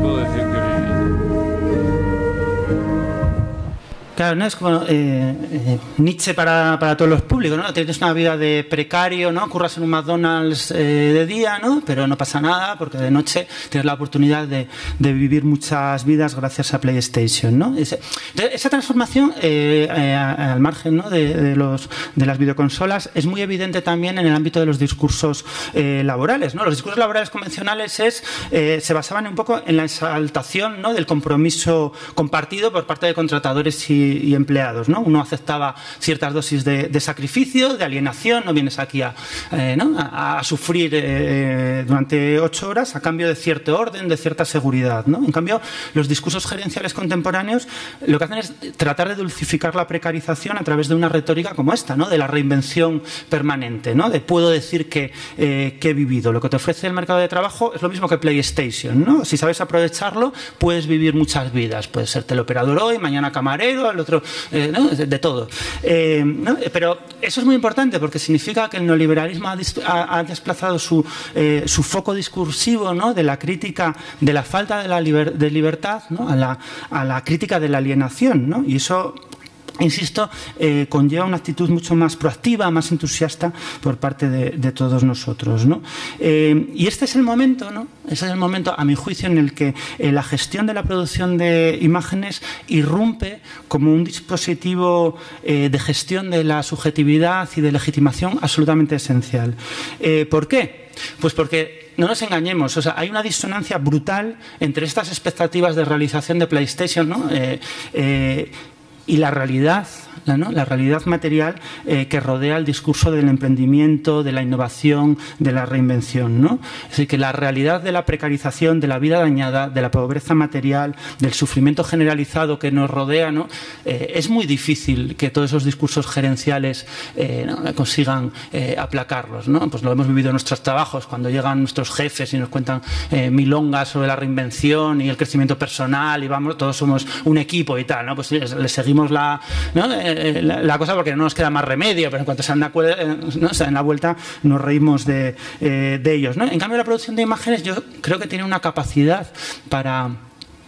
Claro, ¿no? Es como eh, eh, Nietzsche para, para todos los públicos, ¿no? Tienes una vida de precario, ¿no? Curras en un McDonald's eh, de día, ¿no? Pero no pasa nada porque de noche tienes la oportunidad de, de vivir muchas vidas gracias a PlayStation, ¿no? Ese, esa transformación, eh, eh, al margen, ¿no?, de, de, los, de las videoconsolas, es muy evidente también en el ámbito de los discursos eh, laborales, ¿no? Los discursos laborales convencionales es, eh, se basaban un poco en la exaltación, ¿no?, del compromiso compartido por parte de contratadores y y empleados, ¿no? Uno aceptaba ciertas dosis de, de sacrificio, de alienación, no vienes aquí a, eh, ¿no?, a, a sufrir eh, durante ocho horas a cambio de cierto orden, de cierta seguridad, ¿no? En cambio, los discursos gerenciales contemporáneos lo que hacen es tratar de dulcificar la precarización a través de una retórica como esta, ¿no?, de la reinvención permanente, ¿no?, de puedo decir que, eh, que he vivido. Lo que te ofrece el mercado de trabajo es lo mismo que PlayStation, ¿no? Si sabes aprovecharlo, puedes vivir muchas vidas. Puedes ser teleoperador hoy, mañana camarero, el otro, eh, ¿no?, de, de todo. Eh, ¿no? Pero eso es muy importante porque significa que el neoliberalismo ha, ha, ha desplazado su, eh, su foco discursivo, ¿no?, de la crítica de la falta de, la liber, de libertad, ¿no?, a la, a la crítica de la alienación, ¿no? Y eso, insisto, eh, conlleva una actitud mucho más proactiva, más entusiasta por parte de, de todos nosotros, ¿no? Eh, y este es el momento, ¿no? Ese es el momento, a mi juicio, en el que eh, la gestión de la producción de imágenes irrumpe como un dispositivo eh, de gestión de la subjetividad y de legitimación absolutamente esencial. Eh, ¿Por qué? Pues porque, no nos engañemos, o sea, hay una disonancia brutal entre estas expectativas de realización de PlayStation, ¿no?, eh, eh, y la realidad, la, ¿no?, la realidad material eh, que rodea el discurso del emprendimiento, de la innovación, de la reinvención, ¿no? Es decir, que la realidad de la precarización, de la vida dañada, de la pobreza material, del sufrimiento generalizado que nos rodea, ¿no?, eh, es muy difícil que todos esos discursos gerenciales eh, ¿no?, consigan eh, aplacarlos, ¿no? Pues lo hemos vivido en nuestros trabajos, cuando llegan nuestros jefes y nos cuentan eh, milongas sobre la reinvención y el crecimiento personal y vamos, todos somos un equipo y tal, ¿no? Pues les seguimos La, ¿no?, eh, la, la cosa porque no nos queda más remedio, pero en cuanto se dan, eh, ¿no?, se dan la vuelta nos reímos de, eh, de ellos, ¿no? En cambio, la producción de imágenes yo creo que tiene una capacidad para...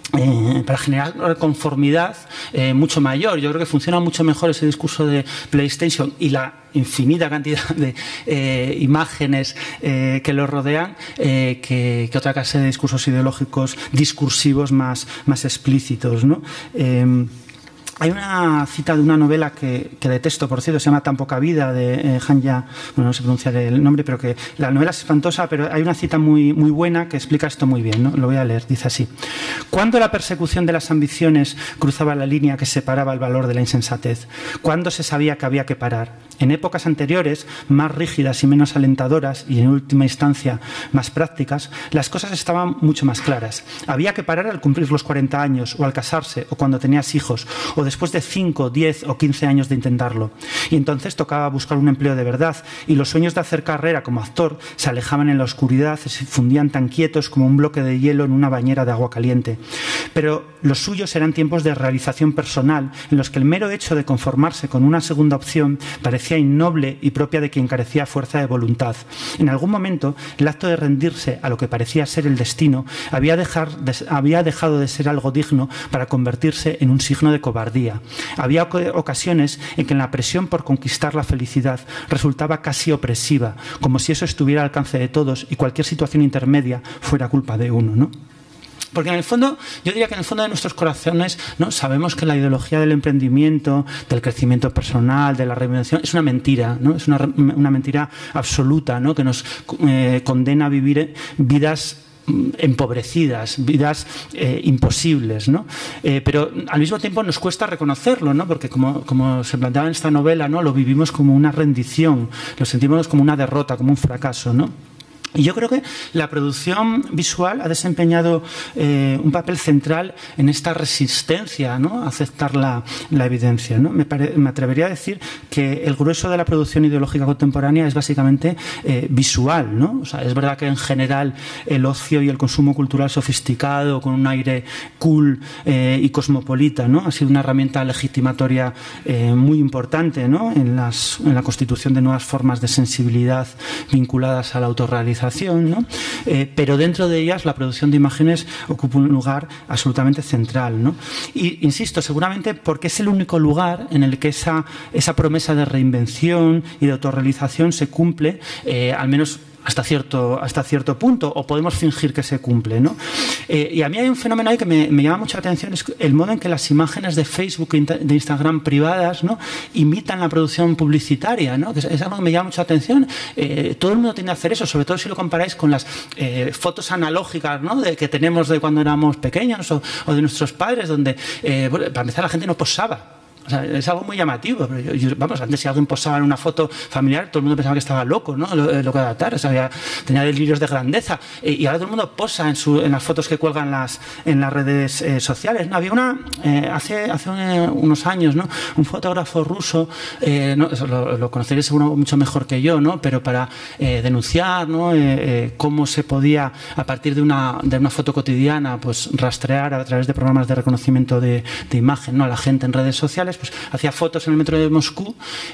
Eh, para generar conformidad eh, mucho mayor. Yo creo que funciona mucho mejor ese discurso de PlayStation y la infinita cantidad de eh, imágenes eh, que lo rodean eh, que, que otra clase de discursos ideológicos discursivos más, más explícitos, ¿no? Eh, Hay una cita de una novela que, que detesto, por cierto, se llama Tan poca vida, de eh, Hanya, bueno, no sé pronunciar el nombre, pero que la novela es espantosa, pero hay una cita muy, muy buena que explica esto muy bien, ¿no? Lo voy a leer, dice así: ¿cuándo la persecución de las ambiciones cruzaba la línea que separaba el valor de la insensatez? ¿Cuándo se sabía que había que parar? En épocas anteriores, más rígidas y menos alentadoras, y en última instancia más prácticas, las cosas estaban mucho más claras. Había que parar al cumplir los cuarenta años, o al casarse, o cuando tenías hijos, o después de cinco, diez o quince años de intentarlo. Y entonces tocaba buscar un empleo de verdad, y los sueños de hacer carrera como actor se alejaban en la oscuridad, se fundían tan quietos como un bloque de hielo en una bañera de agua caliente. Pero los suyos eran tiempos de realización personal, en los que el mero hecho de conformarse con una segunda opción parecía innoble y propia de quien carecía fuerza de voluntad. En algún momento, el acto de rendirse a lo que parecía ser el destino había, dejar de, había dejado de ser algo digno para convertirse en un signo de cobardía. Había ocasiones en que la presión por conquistar la felicidad resultaba casi opresiva, como si eso estuviera al alcance de todos y cualquier situación intermedia fuera culpa de uno, ¿no? Porque en el fondo, yo diría que en el fondo de nuestros corazones, ¿no?, sabemos que la ideología del emprendimiento, del crecimiento personal, de la reinvención, es una mentira, ¿no? Es una, una mentira absoluta, ¿no?, que nos eh, condena a vivir vidas empobrecidas, vidas eh, imposibles, ¿no? Eh, pero al mismo tiempo nos cuesta reconocerlo, ¿no? Porque como, como se planteaba en esta novela, ¿no?, lo vivimos como una rendición, lo sentimos como una derrota, como un fracaso, ¿no? Y yo creo que la producción visual ha desempeñado eh, un papel central en esta resistencia, ¿no?, a aceptar la, la evidencia, ¿no? Me, pare, me atrevería a decir que el grueso de la producción ideológica contemporánea es básicamente eh, visual, ¿no? O sea, es verdad que en general el ocio y el consumo cultural sofisticado, con un aire cool eh, y cosmopolita, ¿no?, ha sido una herramienta legitimatoria eh, muy importante, ¿no?, en, las, en la constitución de nuevas formas de sensibilidad vinculadas a la autorrealización, ¿no? Eh, pero dentro de ellas la producción de imágenes ocupa un lugar absolutamente central, ¿no? Y insisto, seguramente porque es el único lugar en el que esa, esa promesa de reinvención y de autorrealización se cumple, eh, al menos hasta cierto, hasta cierto punto, o podemos fingir que se cumple, ¿no? Eh, y a mí hay un fenómeno ahí que me, me llama mucho la atención, es el modo en que las imágenes de Facebook e de Instagram privadas, ¿no?, imitan la producción publicitaria, ¿no?, que es, es algo que me llama mucho la atención. Eh, todo el mundo tiende a hacer eso, sobre todo si lo comparáis con las eh, fotos analógicas, ¿no?, de, que tenemos de cuando éramos pequeños, o, o de nuestros padres, donde, eh, bueno, para empezar, la gente no posaba. O sea, es algo muy llamativo. Pero yo, yo, vamos, antes si alguien posaba en una foto familiar, todo el mundo pensaba que estaba loco, ¿no? Lo, lo que adaptar, o sea, había, tenía delirios de grandeza. Eh, y ahora todo el mundo posa en, su, en las fotos que cuelgan las, en las redes eh, sociales, ¿no? Había una, eh, hace, hace un, unos años, ¿no?, un fotógrafo ruso, eh, ¿no?, eso lo, lo conoceréis seguro mucho mejor que yo, ¿no?, pero para eh, denunciar, ¿no?, eh, eh, cómo se podía, a partir de una, de una foto cotidiana, pues rastrear a través de programas de reconocimiento de, de imagen, ¿no?, a la gente en redes sociales, pues hacía fotos en el metro de Moscú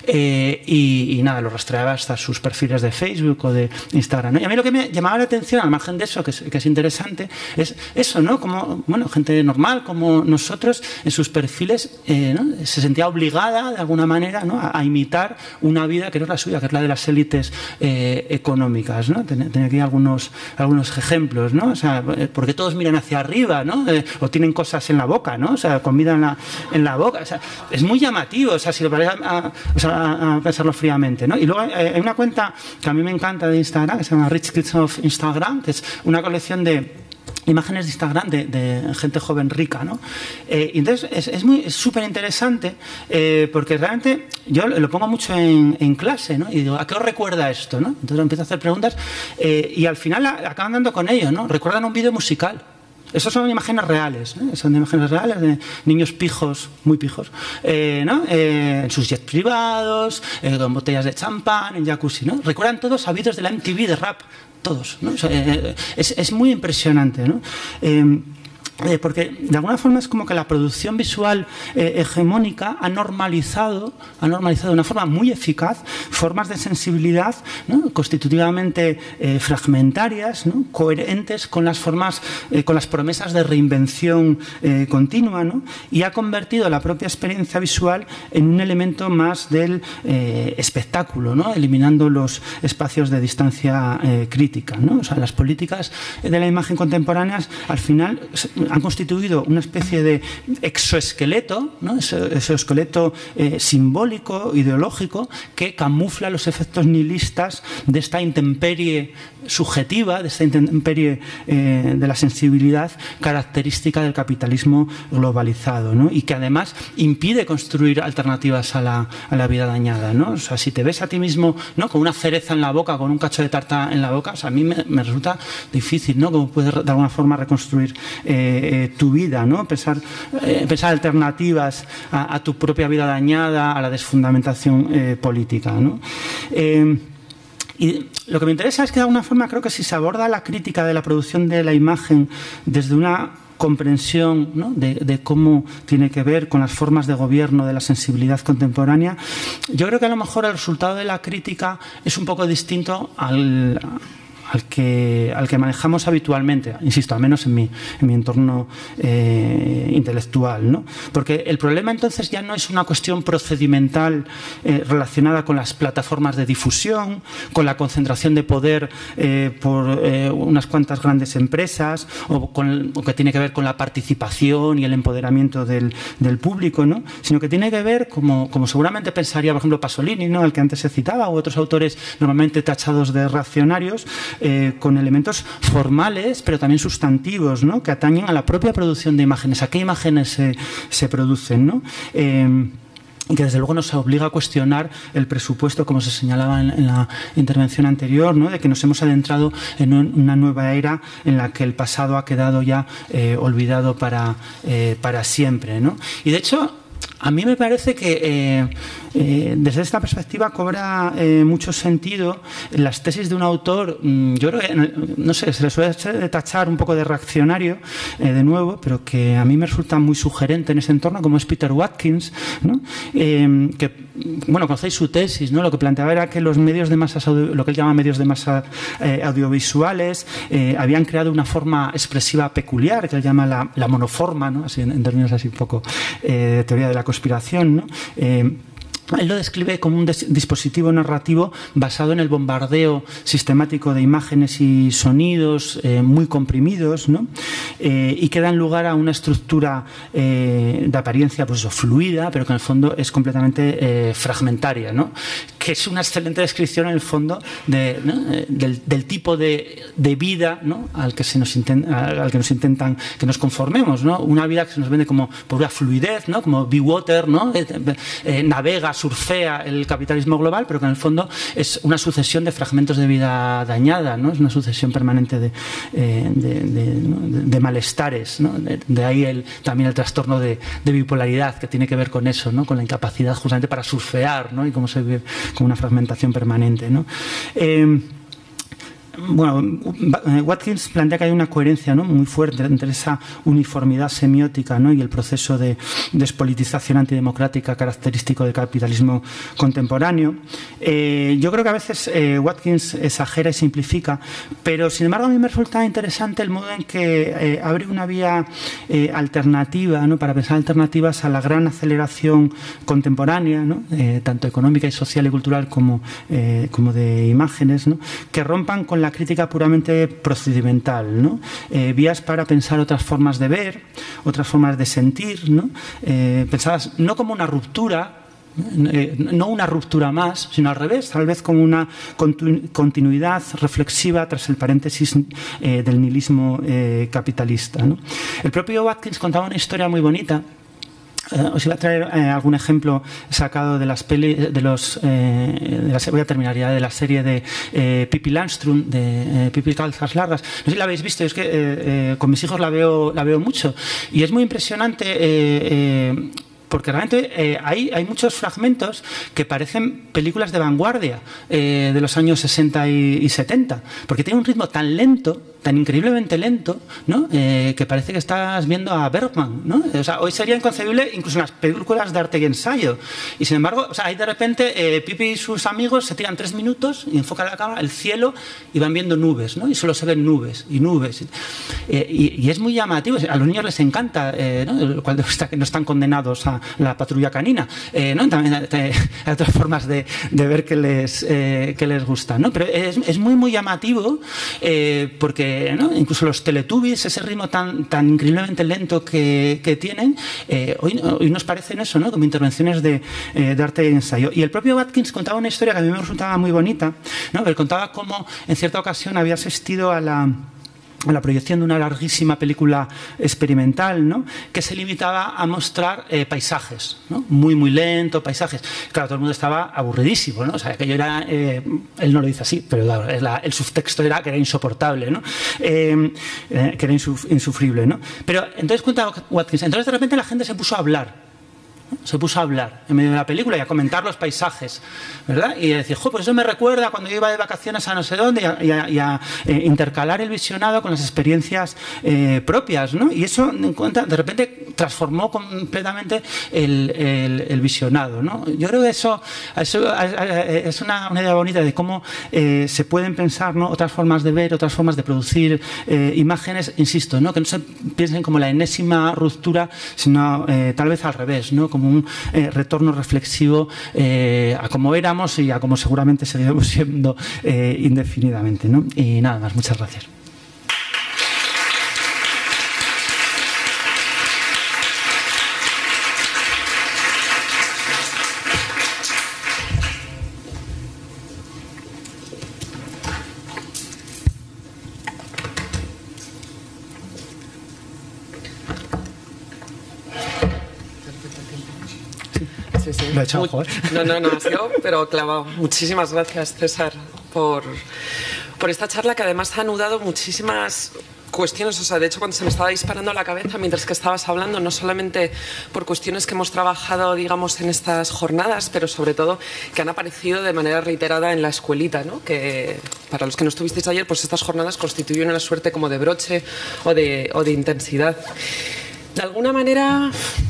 eh, y, y nada, lo rastreaba hasta sus perfiles de Facebook o de Instagram, ¿no? Y a mí lo que me llamaba la atención, al margen de eso, que es, que es interesante, es eso, ¿no?, como, bueno, gente normal como nosotros, en sus perfiles, eh, ¿no?, se sentía obligada de alguna manera, ¿no?, a, a imitar una vida que no es la suya, que es la de las élites eh, económicas, ¿no? Tengo aquí algunos, algunos ejemplos, ¿no? O sea, porque todos miran hacia arriba, ¿no? Eh, o tienen cosas en la boca, ¿no? O sea, comida en la, en la boca, o sea, es muy llamativo, o sea, si lo parece a, a, o sea, a pensarlo fríamente, ¿no? Y luego hay una cuenta que a mí me encanta de Instagram, que se llama Rich Kids of Instagram, que es una colección de imágenes de Instagram de, de gente joven rica, ¿no? Eh, y entonces es, es muy súper interesante eh, porque realmente yo lo pongo mucho en, en clase, ¿no? Y digo, ¿a qué os recuerda esto, no? Entonces empiezo a hacer preguntas eh, y al final acaban dando con ello, ¿no? Recuerdan un vídeo musical. Esas son imágenes reales, ¿eh? Son imágenes reales de niños pijos, muy pijos, eh, ¿no? Eh, en sus jets privados, eh, con botellas de champán, en jacuzzi, ¿no? Recuerdan todos a vídeos de la M T V de rap, todos, ¿no? O sea, eh, es, es muy impresionante, ¿no? Eh, Eh, porque de alguna forma es como que la producción visual eh, hegemónica ha normalizado, ha normalizado de una forma muy eficaz formas de sensibilidad, ¿no?, constitutivamente eh, fragmentarias, ¿no?, coherentes con las formas, eh, con las promesas de reinvención eh, continua, ¿no?, y ha convertido la propia experiencia visual en un elemento más del eh, espectáculo, ¿no?, eliminando los espacios de distancia eh, crítica, ¿no? O sea, las políticas de la imagen contemporáneas al final han constituido una especie de exoesqueleto, ¿no? Ese, ese esqueleto eh, simbólico, ideológico, que camufla los efectos nihilistas de esta intemperie subjetiva, de esta intemperie eh, de la sensibilidad característica del capitalismo globalizado, ¿no? Y que además impide construir alternativas a la, a la vida dañada, ¿no? O sea, si te ves a ti mismo, ¿no?, con una cereza en la boca, con un cacho de tarta en la boca, o sea, a mí me, me resulta difícil, ¿no?, cómo puedes de alguna forma reconstruir eh, eh, tu vida, ¿no? Pensar, eh, pensar alternativas a, a tu propia vida dañada, a la desfundamentación eh, política, ¿no? Eh, Y lo que me interesa es que de alguna forma creo que si se aborda la crítica de la producción de la imagen desde una comprensión, ¿no?, de, de cómo tiene que ver con las formas de gobierno de la sensibilidad contemporánea, yo creo que a lo mejor el resultado de la crítica es un poco distinto al... Al que, al que manejamos habitualmente, insisto, al menos en mi, en mi entorno eh, intelectual, ¿no? Porque el problema entonces ya no es una cuestión procedimental eh, relacionada con las plataformas de difusión, con la concentración de poder eh, por eh, unas cuantas grandes empresas, o, con, o que tiene que ver con la participación y el empoderamiento del, del público, ¿no? Sino que tiene que ver, como, como seguramente pensaría, por ejemplo, Pasolini, ¿no?, al que antes se citaba, u otros autores normalmente tachados de reaccionarios, Eh, con elementos formales pero también sustantivos, ¿no?, que atañen a la propia producción de imágenes, a qué imágenes se, se producen, ¿no? Eh, y que desde luego nos obliga a cuestionar el presupuesto, como se señalaba en, en la intervención anterior, ¿no?, de que nos hemos adentrado en un, una nueva era en la que el pasado ha quedado ya eh, olvidado para, eh, para siempre, ¿no? Y de hecho, a mí me parece que eh, eh, desde esta perspectiva cobra eh, mucho sentido las tesis de un autor, mmm, yo creo que, no sé, se le suele tachar un poco de reaccionario, eh, de nuevo, pero que a mí me resulta muy sugerente en ese entorno, como es Peter Watkins, ¿no? Eh, que, bueno, conocéis su tesis, ¿no? Lo que planteaba era que los medios de masas, audio, lo que él llama medios de masa eh, audiovisuales, eh, habían creado una forma expresiva peculiar, que él llama la, la monoforma, ¿no?, así en, en términos así un poco eh, de teoría de la conspiración, ¿no? Eh, Él lo describe como un dispositivo narrativo basado en el bombardeo sistemático de imágenes y sonidos eh, muy comprimidos, ¿no? Eh, y que dan lugar a una estructura eh, de apariencia, pues, fluida, pero que en el fondo es completamente eh, fragmentaria, ¿no? Que es una excelente descripción en el fondo de, ¿no?, del, del tipo de, de vida, ¿no?, al que se nos intenta, al que nos intentan que nos conformemos, ¿no? Una vida que se nos vende como pura fluidez, ¿no?, como be water, ¿no?, eh, eh, navega, surfea el capitalismo global, pero que en el fondo es una sucesión de fragmentos de vida dañada, ¿no? Es una sucesión permanente de, eh, de, de, ¿no?, de, de malestares, ¿no? De, de ahí el, también el trastorno de, de bipolaridad, que tiene que ver con eso, ¿no?, con la incapacidad justamente para surfear, ¿no?, y cómo se vive con una fragmentación permanente, ¿no? Eh, Bueno, Watkins plantea que hay una coherencia, ¿no?, muy fuerte entre esa uniformidad semiótica, ¿no?, y el proceso de despolitización antidemocrática característico del capitalismo contemporáneo. Eh, yo creo que a veces eh, Watkins exagera y simplifica, pero sin embargo a mí me resulta interesante el modo en que eh, abre una vía eh, alternativa, ¿no?, para pensar alternativas a la gran aceleración contemporánea, ¿no?, eh, tanto económica y social y cultural como, eh, como de imágenes, ¿no?, que rompan con la crítica puramente procedimental, ¿no? Eh, vías para pensar otras formas de ver, otras formas de sentir, ¿no? Eh, pensadas no como una ruptura, eh, no una ruptura más, sino al revés, tal vez como una continu continuidad reflexiva tras el paréntesis eh, del nihilismo eh, capitalista, ¿no? El propio Watkins contaba una historia muy bonita. Uh, os iba a traer eh, algún ejemplo sacado de las peli, de los eh, de la, voy a terminar ya de la serie de eh, Pippi Landström, de eh, Pippi Calzas Largas. No sé si la habéis visto, es que eh, eh, con mis hijos la veo la veo mucho y es muy impresionante. Eh, eh, porque realmente eh, hay, hay muchos fragmentos que parecen películas de vanguardia eh, de los años sesenta y, y setenta, porque tiene un ritmo tan lento, tan increíblemente lento, ¿no?, eh, que parece que estás viendo a Bergman, ¿no? O sea, hoy sería inconcebible incluso en las películas de arte y ensayo. Y sin embargo, o sea, hay de repente eh, Pippi y sus amigos se tiran tres minutos y enfocan la cámara, el cielo, y van viendo nubes, ¿no? Y solo se ven nubes y nubes. Eh, y, y es muy llamativo. A los niños les encanta, eh, ¿no?, lo cual demuestra que no están condenados a la patrulla canina, eh, ¿no? También hay, hay otras formas de, de ver que les, eh, que les gusta, ¿no? Pero es, es muy, muy llamativo eh, porque eh, ¿no? Incluso los Teletubbies, ese ritmo tan, tan increíblemente lento que, que tienen, eh, hoy, hoy nos parecen eso, ¿no? Como intervenciones de, eh, de arte y ensayo. Y el propio Watkins contaba una historia que a mí me resultaba muy bonita, ¿no? Él contaba cómo en cierta ocasión había asistido a la a la proyección de una larguísima película experimental, ¿no? Que se limitaba a mostrar eh, paisajes, ¿no? Muy, muy lento, paisajes. Claro, todo el mundo estaba aburridísimo, ¿no? O sea, aquello era... Eh, él no lo dice así, pero claro, la, el subtexto era que era insoportable, ¿no? Eh, eh, que era insuf, insufrible, ¿no? Pero entonces cuenta Watkins, entonces de repente la gente se puso a hablar. Se puso a hablar en medio de la película y a comentar los paisajes, ¿verdad? Y a decir, jo, pues eso me recuerda cuando yo iba de vacaciones a no sé dónde y a, y a, y a eh, intercalar el visionado con las experiencias eh, propias, ¿no? Y eso, en cuenta, de repente, transformó completamente el, el, el visionado, ¿no? Yo creo que eso, eso es una, una idea bonita de cómo eh, se pueden pensar, ¿no? Otras formas de ver, otras formas de producir eh, imágenes, insisto, ¿no? Que no se piensen como la enésima ruptura, sino eh, tal vez al revés, ¿no? Como un eh, retorno reflexivo eh, a cómo éramos y a cómo seguramente seguiremos siendo eh, indefinidamente, ¿no? Y nada más, muchas gracias. Sí, sí. Lo he echado, Muy, no, no, no, ha sido, pero clavado. Muchísimas gracias, César, por, por esta charla que además ha anudado muchísimas cuestiones. O sea, de hecho, cuando se me estaba disparando la cabeza mientras que estabas hablando, no solamente por cuestiones que hemos trabajado, digamos, en estas jornadas, pero sobre todo que han aparecido de manera reiterada en la escuelita, ¿no? Que para los que no estuvisteis ayer, pues estas jornadas constituyen una suerte como de broche o de, o de intensidad. De alguna manera...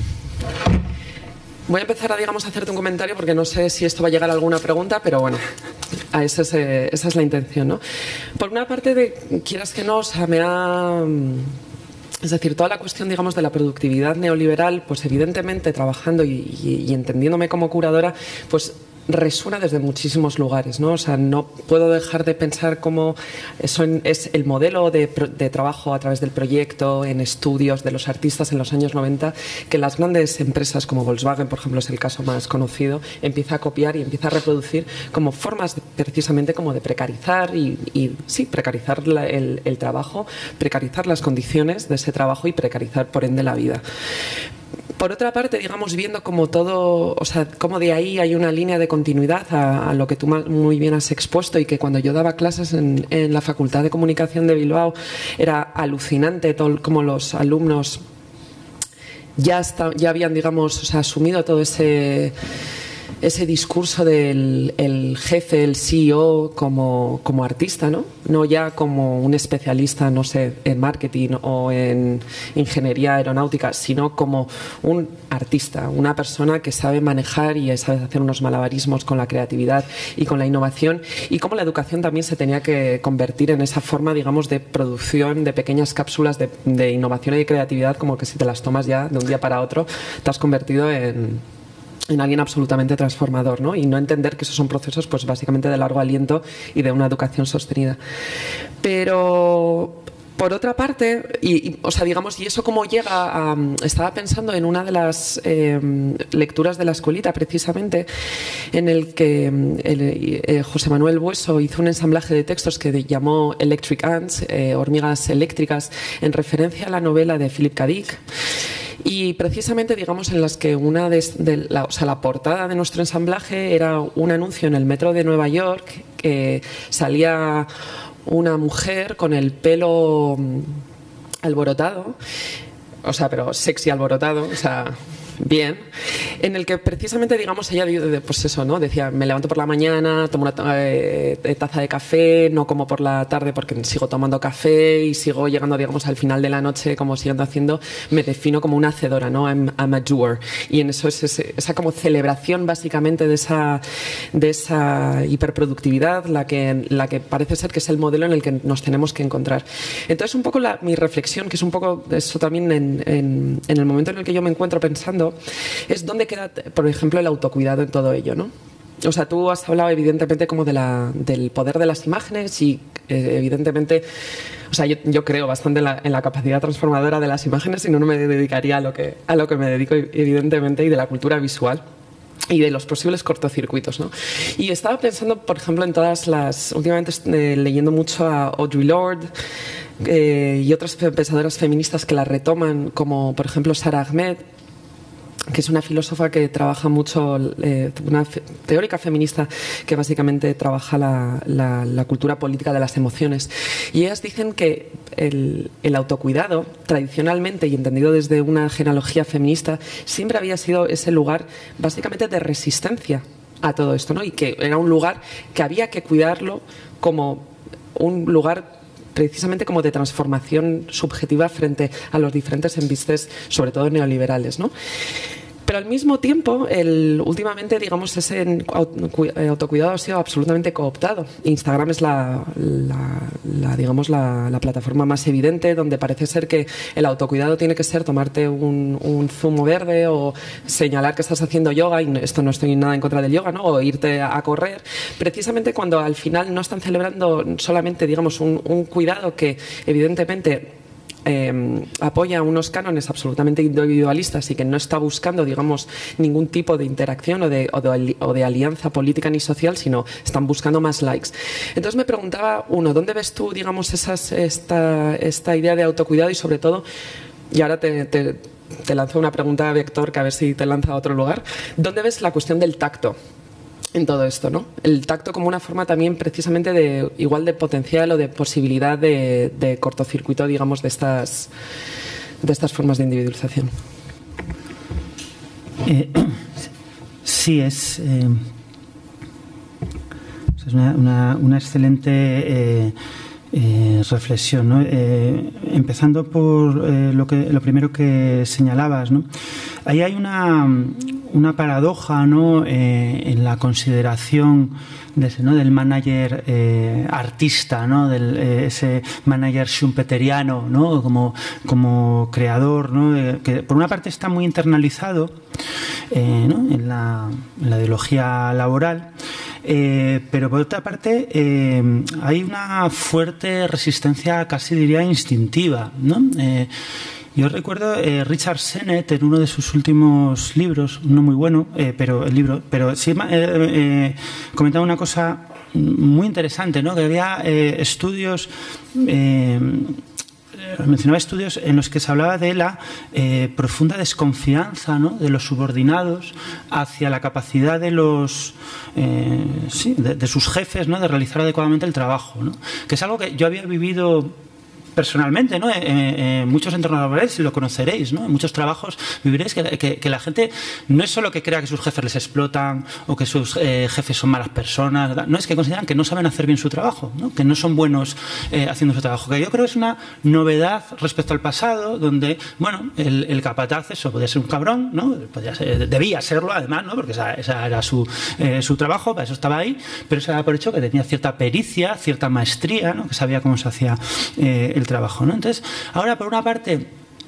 Voy a empezar a, digamos, a hacerte un comentario porque no sé si esto va a llegar a alguna pregunta, pero bueno, a esa, es, eh, esa es la intención, ¿no? Por una parte, de, quieras que no, o sea, me ha... Es decir, toda la cuestión, digamos, de la productividad neoliberal, pues evidentemente trabajando y, y, y entendiéndome como curadora, pues resuena desde muchísimos lugares, ¿no? O sea, no puedo dejar de pensar cómo eso es el modelo de, de trabajo a través del proyecto, en estudios de los artistas en los años noventa, que las grandes empresas como Volkswagen, por ejemplo, es el caso más conocido, empieza a copiar y empieza a reproducir como formas de, precisamente como de precarizar y, y sí, precarizar la, el, el trabajo, precarizar las condiciones de ese trabajo y precarizar, por ende, la vida. Por otra parte, digamos, viendo como todo, o sea, como de ahí hay una línea de continuidad a, a lo que tú muy bien has expuesto, y que cuando yo daba clases en, en la Facultad de Comunicación de Bilbao era alucinante todo como los alumnos ya, está, ya habían, digamos, o sea, asumido todo ese... ese discurso del el jefe, el C E O como, como artista, ¿no? No ya como un especialista, no sé, en marketing o en ingeniería aeronáutica, sino como un artista, una persona que sabe manejar y sabe hacer unos malabarismos con la creatividad y con la innovación, y cómo la educación también se tenía que convertir en esa forma, digamos, de producción de pequeñas cápsulas de, de innovación y de creatividad, como que si te las tomas ya de un día para otro, te has convertido en... en alguien absolutamente transformador, ¿no? Y no entender que esos son procesos, pues básicamente de largo aliento y de una educación sostenida. Pero por otra parte, y, y, o sea, digamos, y eso cómo llega a... Estaba pensando en una de las eh, lecturas de la escuelita, precisamente, en el que el, eh, José Manuel Bueso hizo un ensamblaje de textos que llamó Electric Ants, eh, hormigas eléctricas, en referencia a la novela de Philip K. Dick. Y precisamente, digamos, en las que una de, de la, o sea, la portada de nuestro ensamblaje era un anuncio en el metro de Nueva York, que salía una mujer con el pelo alborotado, o sea, pero sexy alborotado, o sea, bien, en el que precisamente, digamos, ella, pues eso, ¿no? Decía, me levanto por la mañana, tomo una eh, taza de café, no como por la tarde porque sigo tomando café y sigo llegando, digamos, al final de la noche, como siguiendo haciendo, me defino como una hacedora, ¿no? I'm, I'm a doer. Y en eso es ese, esa como celebración, básicamente, de esa, de esa hiperproductividad, la que, la que parece ser que es el modelo en el que nos tenemos que encontrar. Entonces, un poco la, mi reflexión, que es un poco eso también en, en, en el momento en el que yo me encuentro pensando, es dónde queda, por ejemplo, el autocuidado en todo ello, ¿no? O sea, tú has hablado evidentemente como de la, del poder de las imágenes y eh, evidentemente, o sea, yo, yo creo bastante en la, en la capacidad transformadora de las imágenes, si no, no me dedicaría a lo que, a lo que me dedico, evidentemente, y de la cultura visual y de los posibles cortocircuitos, ¿no? Y estaba pensando, por ejemplo, en todas las... Últimamente eh, leyendo mucho a Audre Lorde eh, y otras pensadoras feministas que la retoman, como por ejemplo Sara Ahmed, que es una filósofa que trabaja mucho, eh, una fe, teórica feminista que básicamente trabaja la, la, la cultura política de las emociones. Y ellas dicen que el, el autocuidado, tradicionalmente y entendido desde una genealogía feminista, siempre había sido ese lugar básicamente de resistencia a todo esto, ¿no? Y que era un lugar que había que cuidarlo como un lugar precisamente como de transformación subjetiva frente a los diferentes embistes, sobre todo neoliberales, ¿no? Pero al mismo tiempo, el, últimamente, digamos, ese autocuidado ha sido absolutamente cooptado. Instagram es la, la, la digamos, la, la plataforma más evidente, donde parece ser que el autocuidado tiene que ser tomarte un, un zumo verde o señalar que estás haciendo yoga, y esto no estoy nada en contra del yoga, ¿no? O irte a, a correr, precisamente cuando al final no están celebrando solamente, digamos, un, un cuidado que evidentemente Eh, apoya unos cánones absolutamente individualistas y que no está buscando, digamos, ningún tipo de interacción o de, o de, o de alianza política ni social, sino están buscando más likes. Entonces me preguntaba, uno, ¿dónde ves tú, digamos, esas, esta, esta idea de autocuidado? Y sobre todo, y ahora te, te, te lanzo una pregunta a Vector, que a ver si te lanza a otro lugar, ¿dónde ves la cuestión del tacto en todo esto, ¿no? El tacto como una forma también precisamente de igual de potencial o de posibilidad de, de cortocircuito, digamos, de estas de estas formas de individualización. Eh, sí, es, eh, es una, una, una excelente eh, eh, reflexión, ¿no? Eh, empezando por eh, lo que lo primero que señalabas, ¿no? Ahí hay una una paradoja, ¿no? Eh, en la consideración de ese, ¿no? del manager eh, artista, ¿no? Del eh, ese manager schumpeteriano, ¿no? como, como creador, ¿no? Eh, que por una parte está muy internalizado eh, ¿no? en, la, en la ideología laboral, eh, pero por otra parte eh, hay una fuerte resistencia, casi diría instintiva, ¿no? Eh, Yo recuerdo eh, Richard Sennett en uno de sus últimos libros, no muy bueno, eh, pero el libro, pero sí eh, eh, comentaba una cosa muy interesante, ¿no? Que había eh, estudios, eh, mencionaba estudios en los que se hablaba de la eh, profunda desconfianza, ¿no? de los subordinados hacia la capacidad de los eh, sí, de, de sus jefes, ¿no? de realizar adecuadamente el trabajo, ¿no? Que es algo que yo había vivido personalmente, ¿no? En, en muchos entornos laborales, si lo conoceréis, ¿no? En muchos trabajos viviréis que, que, que la gente no es solo que crea que sus jefes les explotan o que sus eh, jefes son malas personas, no, es que consideran que no saben hacer bien su trabajo, ¿no? Que no son buenos eh, haciendo su trabajo, que yo creo que es una novedad respecto al pasado, donde, bueno, el, el capataz, eso, podía ser un cabrón, ¿no? Podía ser, debía serlo, además, ¿no? Porque esa, esa era su, eh, su trabajo, para eso estaba ahí, pero se daba por hecho que tenía cierta pericia, cierta maestría, ¿no? Que sabía cómo se hacía eh, el trabajo, ¿no? Entonces, ahora por una parte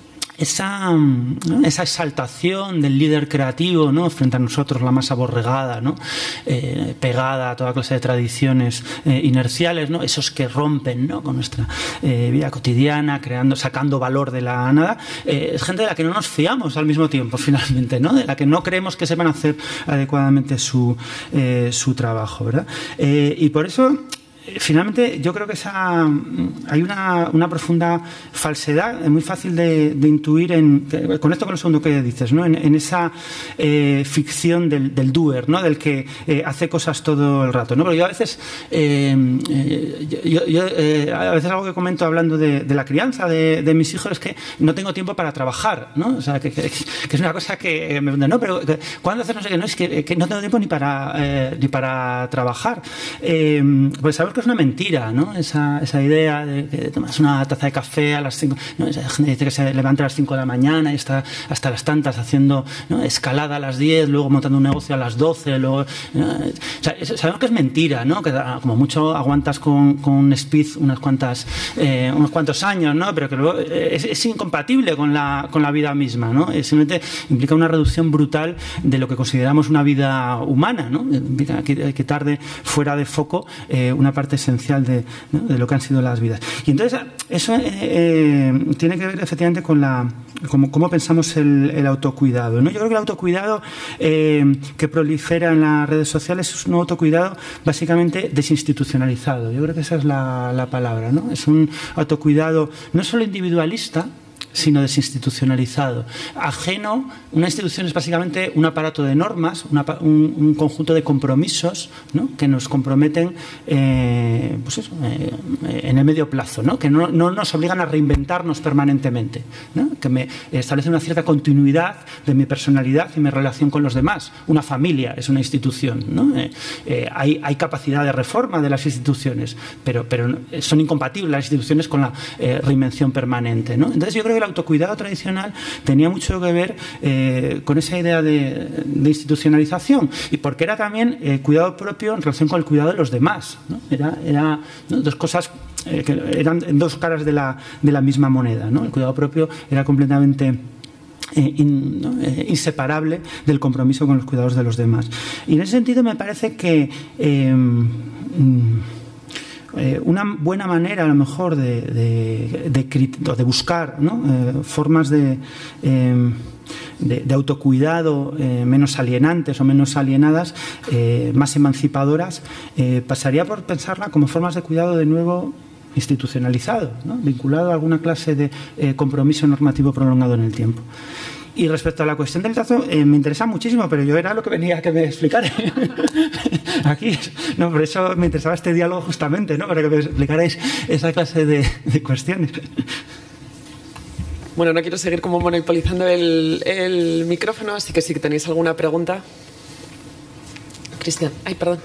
esa, ¿no? esa exaltación del líder creativo, ¿no? frente a nosotros, la masa aborregada, ¿no? eh, pegada a toda clase de tradiciones eh, inerciales, ¿no? Esos que rompen, ¿no? con nuestra eh, vida cotidiana, creando, sacando valor de la nada, eh, es gente de la que no nos fiamos al mismo tiempo, finalmente, ¿no? De la que no creemos que sepan hacer adecuadamente su, eh, su trabajo, ¿verdad? Eh, y por eso finalmente yo creo que esa, hay una, una profunda falsedad, es muy fácil de, de intuir en, con esto con lo segundo que dices, ¿no? en, en esa eh, ficción del, del doer, ¿no? Del que eh, hace cosas todo el rato, ¿no? Pero yo a veces eh, eh, yo, yo, eh, a veces algo que comento hablando de, de la crianza de, de mis hijos es que no tengo tiempo para trabajar, ¿no? O sea, que, que, que es una cosa que me preguntan, no, pero ¿cuándo haces no sé qué? No, es que, que no tengo tiempo ni para eh, ni para trabajar, eh, pues sabes que es una mentira, ¿no? Esa, esa idea de que tomas una taza de café a las cinco, ¿no? Esa gente dice que se levanta a las cinco de la mañana y está hasta las tantas haciendo, ¿no? escalada a las diez, luego montando un negocio a las doce, luego, ¿no? O sea, sabemos que es mentira, ¿no? Que como mucho aguantas con, con Speed unas cuantas, eh, unos cuantos años, ¿no? Pero que luego es, es incompatible con la, con la vida misma, ¿no? Simplemente implica una reducción brutal de lo que consideramos una vida humana, ¿no? Implica que, que tarde fuera de foco eh, una parte parte esencial de, ¿no? de lo que han sido las vidas. Y entonces eso eh, eh, tiene que ver efectivamente con la cómo, cómo pensamos el, el autocuidado, ¿no? Yo creo que el autocuidado eh, que prolifera en las redes sociales es un autocuidado básicamente desinstitucionalizado. Yo creo que esa es la, la palabra, ¿no? Es un autocuidado no solo individualista, sino desinstitucionalizado. Ajeno, una institución es básicamente un aparato de normas, una, un, un conjunto de compromisos, ¿no? que nos comprometen eh, pues eso, eh, en el medio plazo, ¿no? que no, no nos obligan a reinventarnos permanentemente, ¿no? que me establece una cierta continuidad de mi personalidad y mi relación con los demás. Una familia es una institución, ¿no? eh, eh, hay, hay capacidad de reforma de las instituciones, pero, pero son incompatibles las instituciones con la eh, reinvención permanente, ¿no? Entonces yo creo que el autocuidado tradicional tenía mucho que ver eh, con esa idea de, de institucionalización, y porque era también eh, cuidado propio en relación con el cuidado de los demás, ¿no? Era, era ¿no? dos cosas eh, que eran dos caras de la, de la misma moneda, ¿no? El cuidado propio era completamente Eh, in, ¿no? eh, inseparable del compromiso con los cuidados de los demás. Y en ese sentido me parece que eh, mm, Eh, una buena manera a lo mejor de, de, de, de buscar, ¿no? eh, formas de, eh, de, de autocuidado eh, menos alienantes o menos alienadas, eh, más emancipadoras, eh, pasaría por pensarla como formas de cuidado de nuevo institucionalizado, ¿no? vinculado a alguna clase de eh, compromiso normativo prolongado en el tiempo. Y respecto a la cuestión del trazo, eh, me interesa muchísimo, pero yo era lo que venía a que me explicara aquí. No, por eso me interesaba este diálogo justamente, ¿no? Para que me explicarais esa clase de, de cuestiones. Bueno, no quiero seguir como monopolizando el, el micrófono, así que si tenéis alguna pregunta. Cristian, ay, perdón.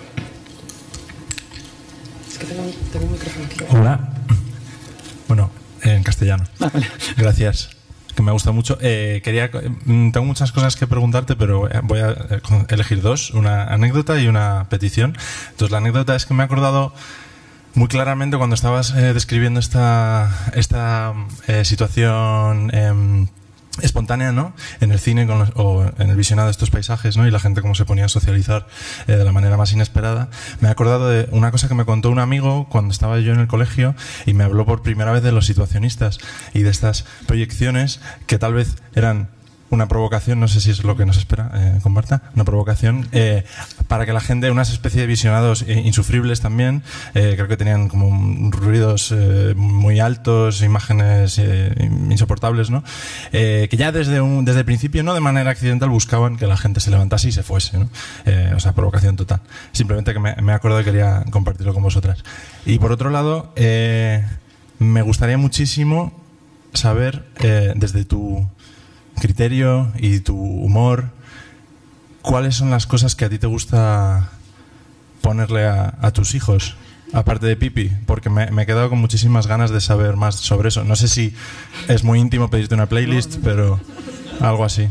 Es que tengo, tengo un micrófono aquí. Hola. Bueno, en castellano. Ah, vale. Gracias. Que me gusta mucho. Eh, quería, tengo muchas cosas que preguntarte, pero voy a elegir dos, una anécdota y una petición. Entonces, la anécdota es que me he acordado muy claramente cuando estabas eh, describiendo esta, esta eh, situación eh, espontánea, ¿no? En el cine con los, o en el visionado de estos paisajes, ¿no? Y la gente cómo se ponía a socializar eh, de la manera más inesperada. Me he acordado de una cosa que me contó un amigo cuando estaba yo en el colegio y me habló por primera vez de los situacionistas y de estas proyecciones que tal vez eran una provocación, no sé si es lo que nos espera, eh, con Marta, una provocación eh, para que la gente, unas especie de visionados eh, insufribles también, eh, creo que tenían como ruidos eh, muy altos, imágenes eh, insoportables, ¿no? Eh, que ya desde, un, desde el principio, no de manera accidental, buscaban que la gente se levantase y se fuese, ¿no? Eh, o sea, provocación total. Simplemente que me, me he acordado y quería compartirlo con vosotras. Y por otro lado, eh, me gustaría muchísimo saber, eh, desde tu criterio y tu humor, ¿cuáles son las cosas que a ti te gusta ponerle a, a tus hijos, aparte de pipi? Porque me, me he quedado con muchísimas ganas de saber más sobre eso. No sé si es muy íntimo pedirte una playlist, pero algo así.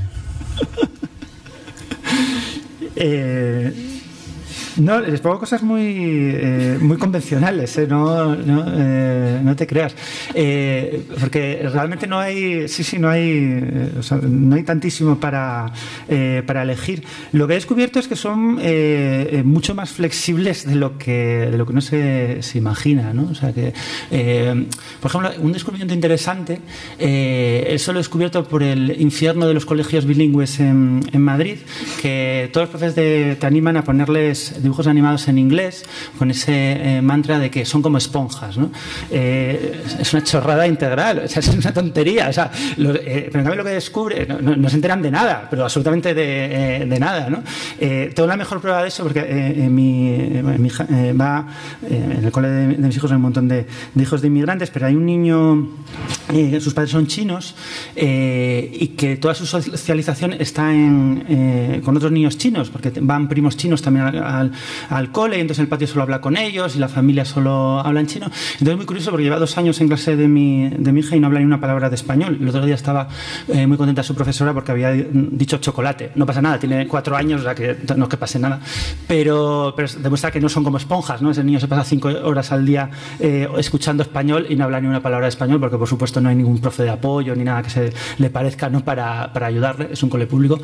Eh... No, les pongo cosas muy, eh, muy convencionales, ¿eh? no, no, eh, no te creas. Eh, porque realmente no hay, sí, sí, no hay, eh, o sea, no hay tantísimo para, eh, para elegir. Lo que he descubierto es que son eh, mucho más flexibles de lo que, de lo que no se, se imagina, ¿no? O sea que, eh, por ejemplo, un descubrimiento interesante, eh, eso lo he descubierto por el infierno de los colegios bilingües en, en Madrid, que todos los profes de, te animan a ponerles dibujos animados en inglés con ese eh, mantra de que son como esponjas, ¿no? Eh, es una chorrada integral, o sea, es una tontería, o sea, lo, eh, pero en cambio lo que descubre, no, no, no se enteran de nada, pero absolutamente de, eh, de nada, ¿no? Eh, tengo la mejor prueba de eso porque eh, eh, mi, eh, mi hija eh, va eh, en el cole de, de mis hijos hay un montón de, de hijos de inmigrantes, pero hay un niño, eh, sus padres son chinos eh, y que toda su socialización está en, eh, con otros niños chinos, porque van primos chinos también al, al al cole, y entonces el patio solo habla con ellos y la familia solo habla en chino. Entonces es muy curioso porque lleva dos años en clase de mi, de mi hija y no habla ni una palabra de español. El otro día estaba eh, muy contenta su profesora porque había dicho chocolate. No pasa nada, tiene cuatro años, o sea que no es que pase nada, pero, pero demuestra que no son como esponjas, ¿no? Ese niño se pasa cinco horas al día eh, escuchando español y no habla ni una palabra de español porque por supuesto supuesto no hay ningún profe de apoyo ni nada que se le parezca, ¿no? para, para ayudarle, es un cole público.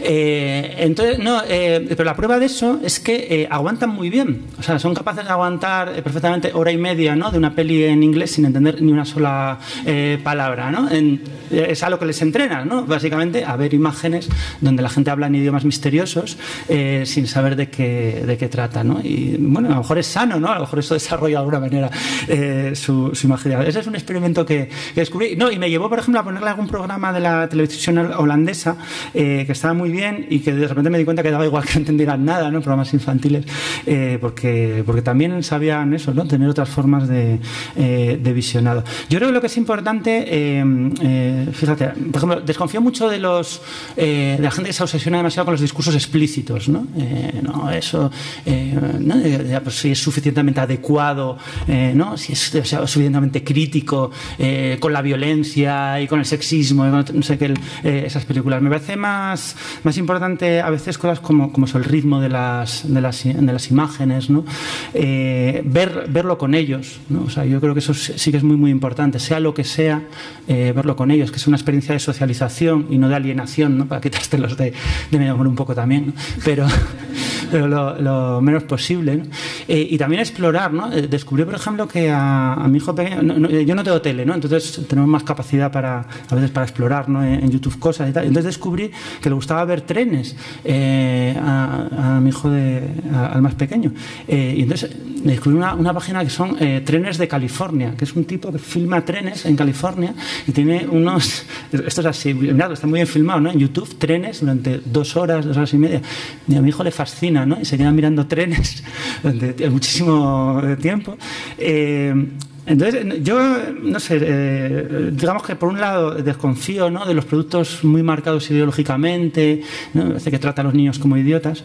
Eh, entonces, no, eh, pero la prueba de eso es que eh, aguantan muy bien, o sea, son capaces de aguantar eh, perfectamente hora y media, ¿no? de una peli en inglés sin entender ni una sola eh, palabra, ¿no? En, es a lo que les entrenan, ¿no? Básicamente a ver imágenes donde la gente habla en idiomas misteriosos eh, sin saber de qué, de qué trata, ¿no? Y bueno, a lo mejor es sano, ¿no? A lo mejor eso desarrolla de alguna manera eh, su, su imaginación. Ese es un experimento que, que descubrí. No, y me llevó, por ejemplo, a ponerle algún programa de la televisión holandesa eh, que estaba muy bien y que de repente me di cuenta que daba igual que no entendieran nada, ¿no? Programas infantiles, eh, porque, porque también sabían eso, ¿no? Tener otras formas de, eh, de visionado. Yo creo que lo que es importante, eh, eh, fíjate, por ejemplo, desconfío mucho de los eh, de la gente que se obsesiona demasiado con los discursos explícitos, ¿no? Eh, no eso, eh, ¿no? Eh, pues, si es suficientemente adecuado, eh, ¿no? Si es o sea, suficientemente crítico eh, con la violencia y con el sexismo, no sé qué, eh, esas películas. Me parece más, más importante a veces cosas como, como es el ritmo de las, de las, de las imágenes, ¿no? Eh, ver, verlo con ellos, ¿no? O sea, yo creo que eso sí que es muy, muy importante, sea lo que sea, eh, verlo con ellos, que es una experiencia de socialización y no de alienación, ¿no? Para quitártelos de, de medio un poco también, ¿no? Pero, pero lo, lo menos posible, ¿no? Eh, y también explorar, ¿no? Eh, descubrí, por ejemplo, que a, a mi hijo pequeño, no, no, yo no tengo tele, ¿no? Entonces tenemos más capacidad para, a veces para explorar, ¿no? En, en YouTube cosas y tal. Entonces descubrí que le gustaba ver trenes eh, a, a mi hijo de, a, al más pequeño. Eh, y entonces descubrí una, una página que son eh, Trenes de California, que es un tipo que filma trenes en California y tiene unos, esto es así, mirad, está muy bien filmado, ¿no? En YouTube, trenes durante dos horas, dos horas y media. Y a mi hijo le fascina, ¿no? Y se queda mirando trenes durante muchísimo tiempo. Eh, Entonces, yo, no sé, eh, digamos que por un lado desconfío, ¿no? de los productos muy marcados ideológicamente, ¿no? Me parece que trata a los niños como idiotas,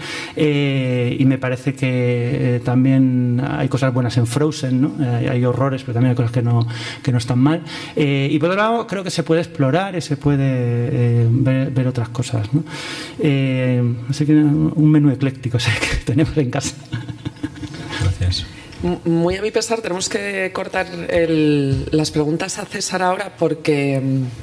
eh, y me parece que eh, también hay cosas buenas en Frozen, ¿no? Eh, hay horrores, pero también hay cosas que no, que no están mal. Eh, y por otro lado, creo que se puede explorar y se puede eh, ver, ver otras cosas, ¿no? Eh, así que un menú ecléctico, sé, que tenemos en casa. Gracias. Muy a mi pesar, tenemos que cortar el, las preguntas a César ahora porque,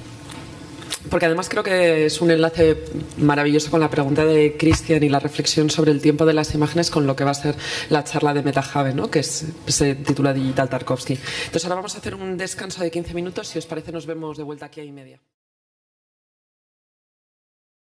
porque además creo que es un enlace maravilloso con la pregunta de Cristian y la reflexión sobre el tiempo de las imágenes con lo que va a ser la charla de MetaJave, ¿no? Que es, se titula Digital Tarkovsky. Entonces ahora vamos a hacer un descanso de quince minutos. Si os parece, nos vemos de vuelta aquí a y media.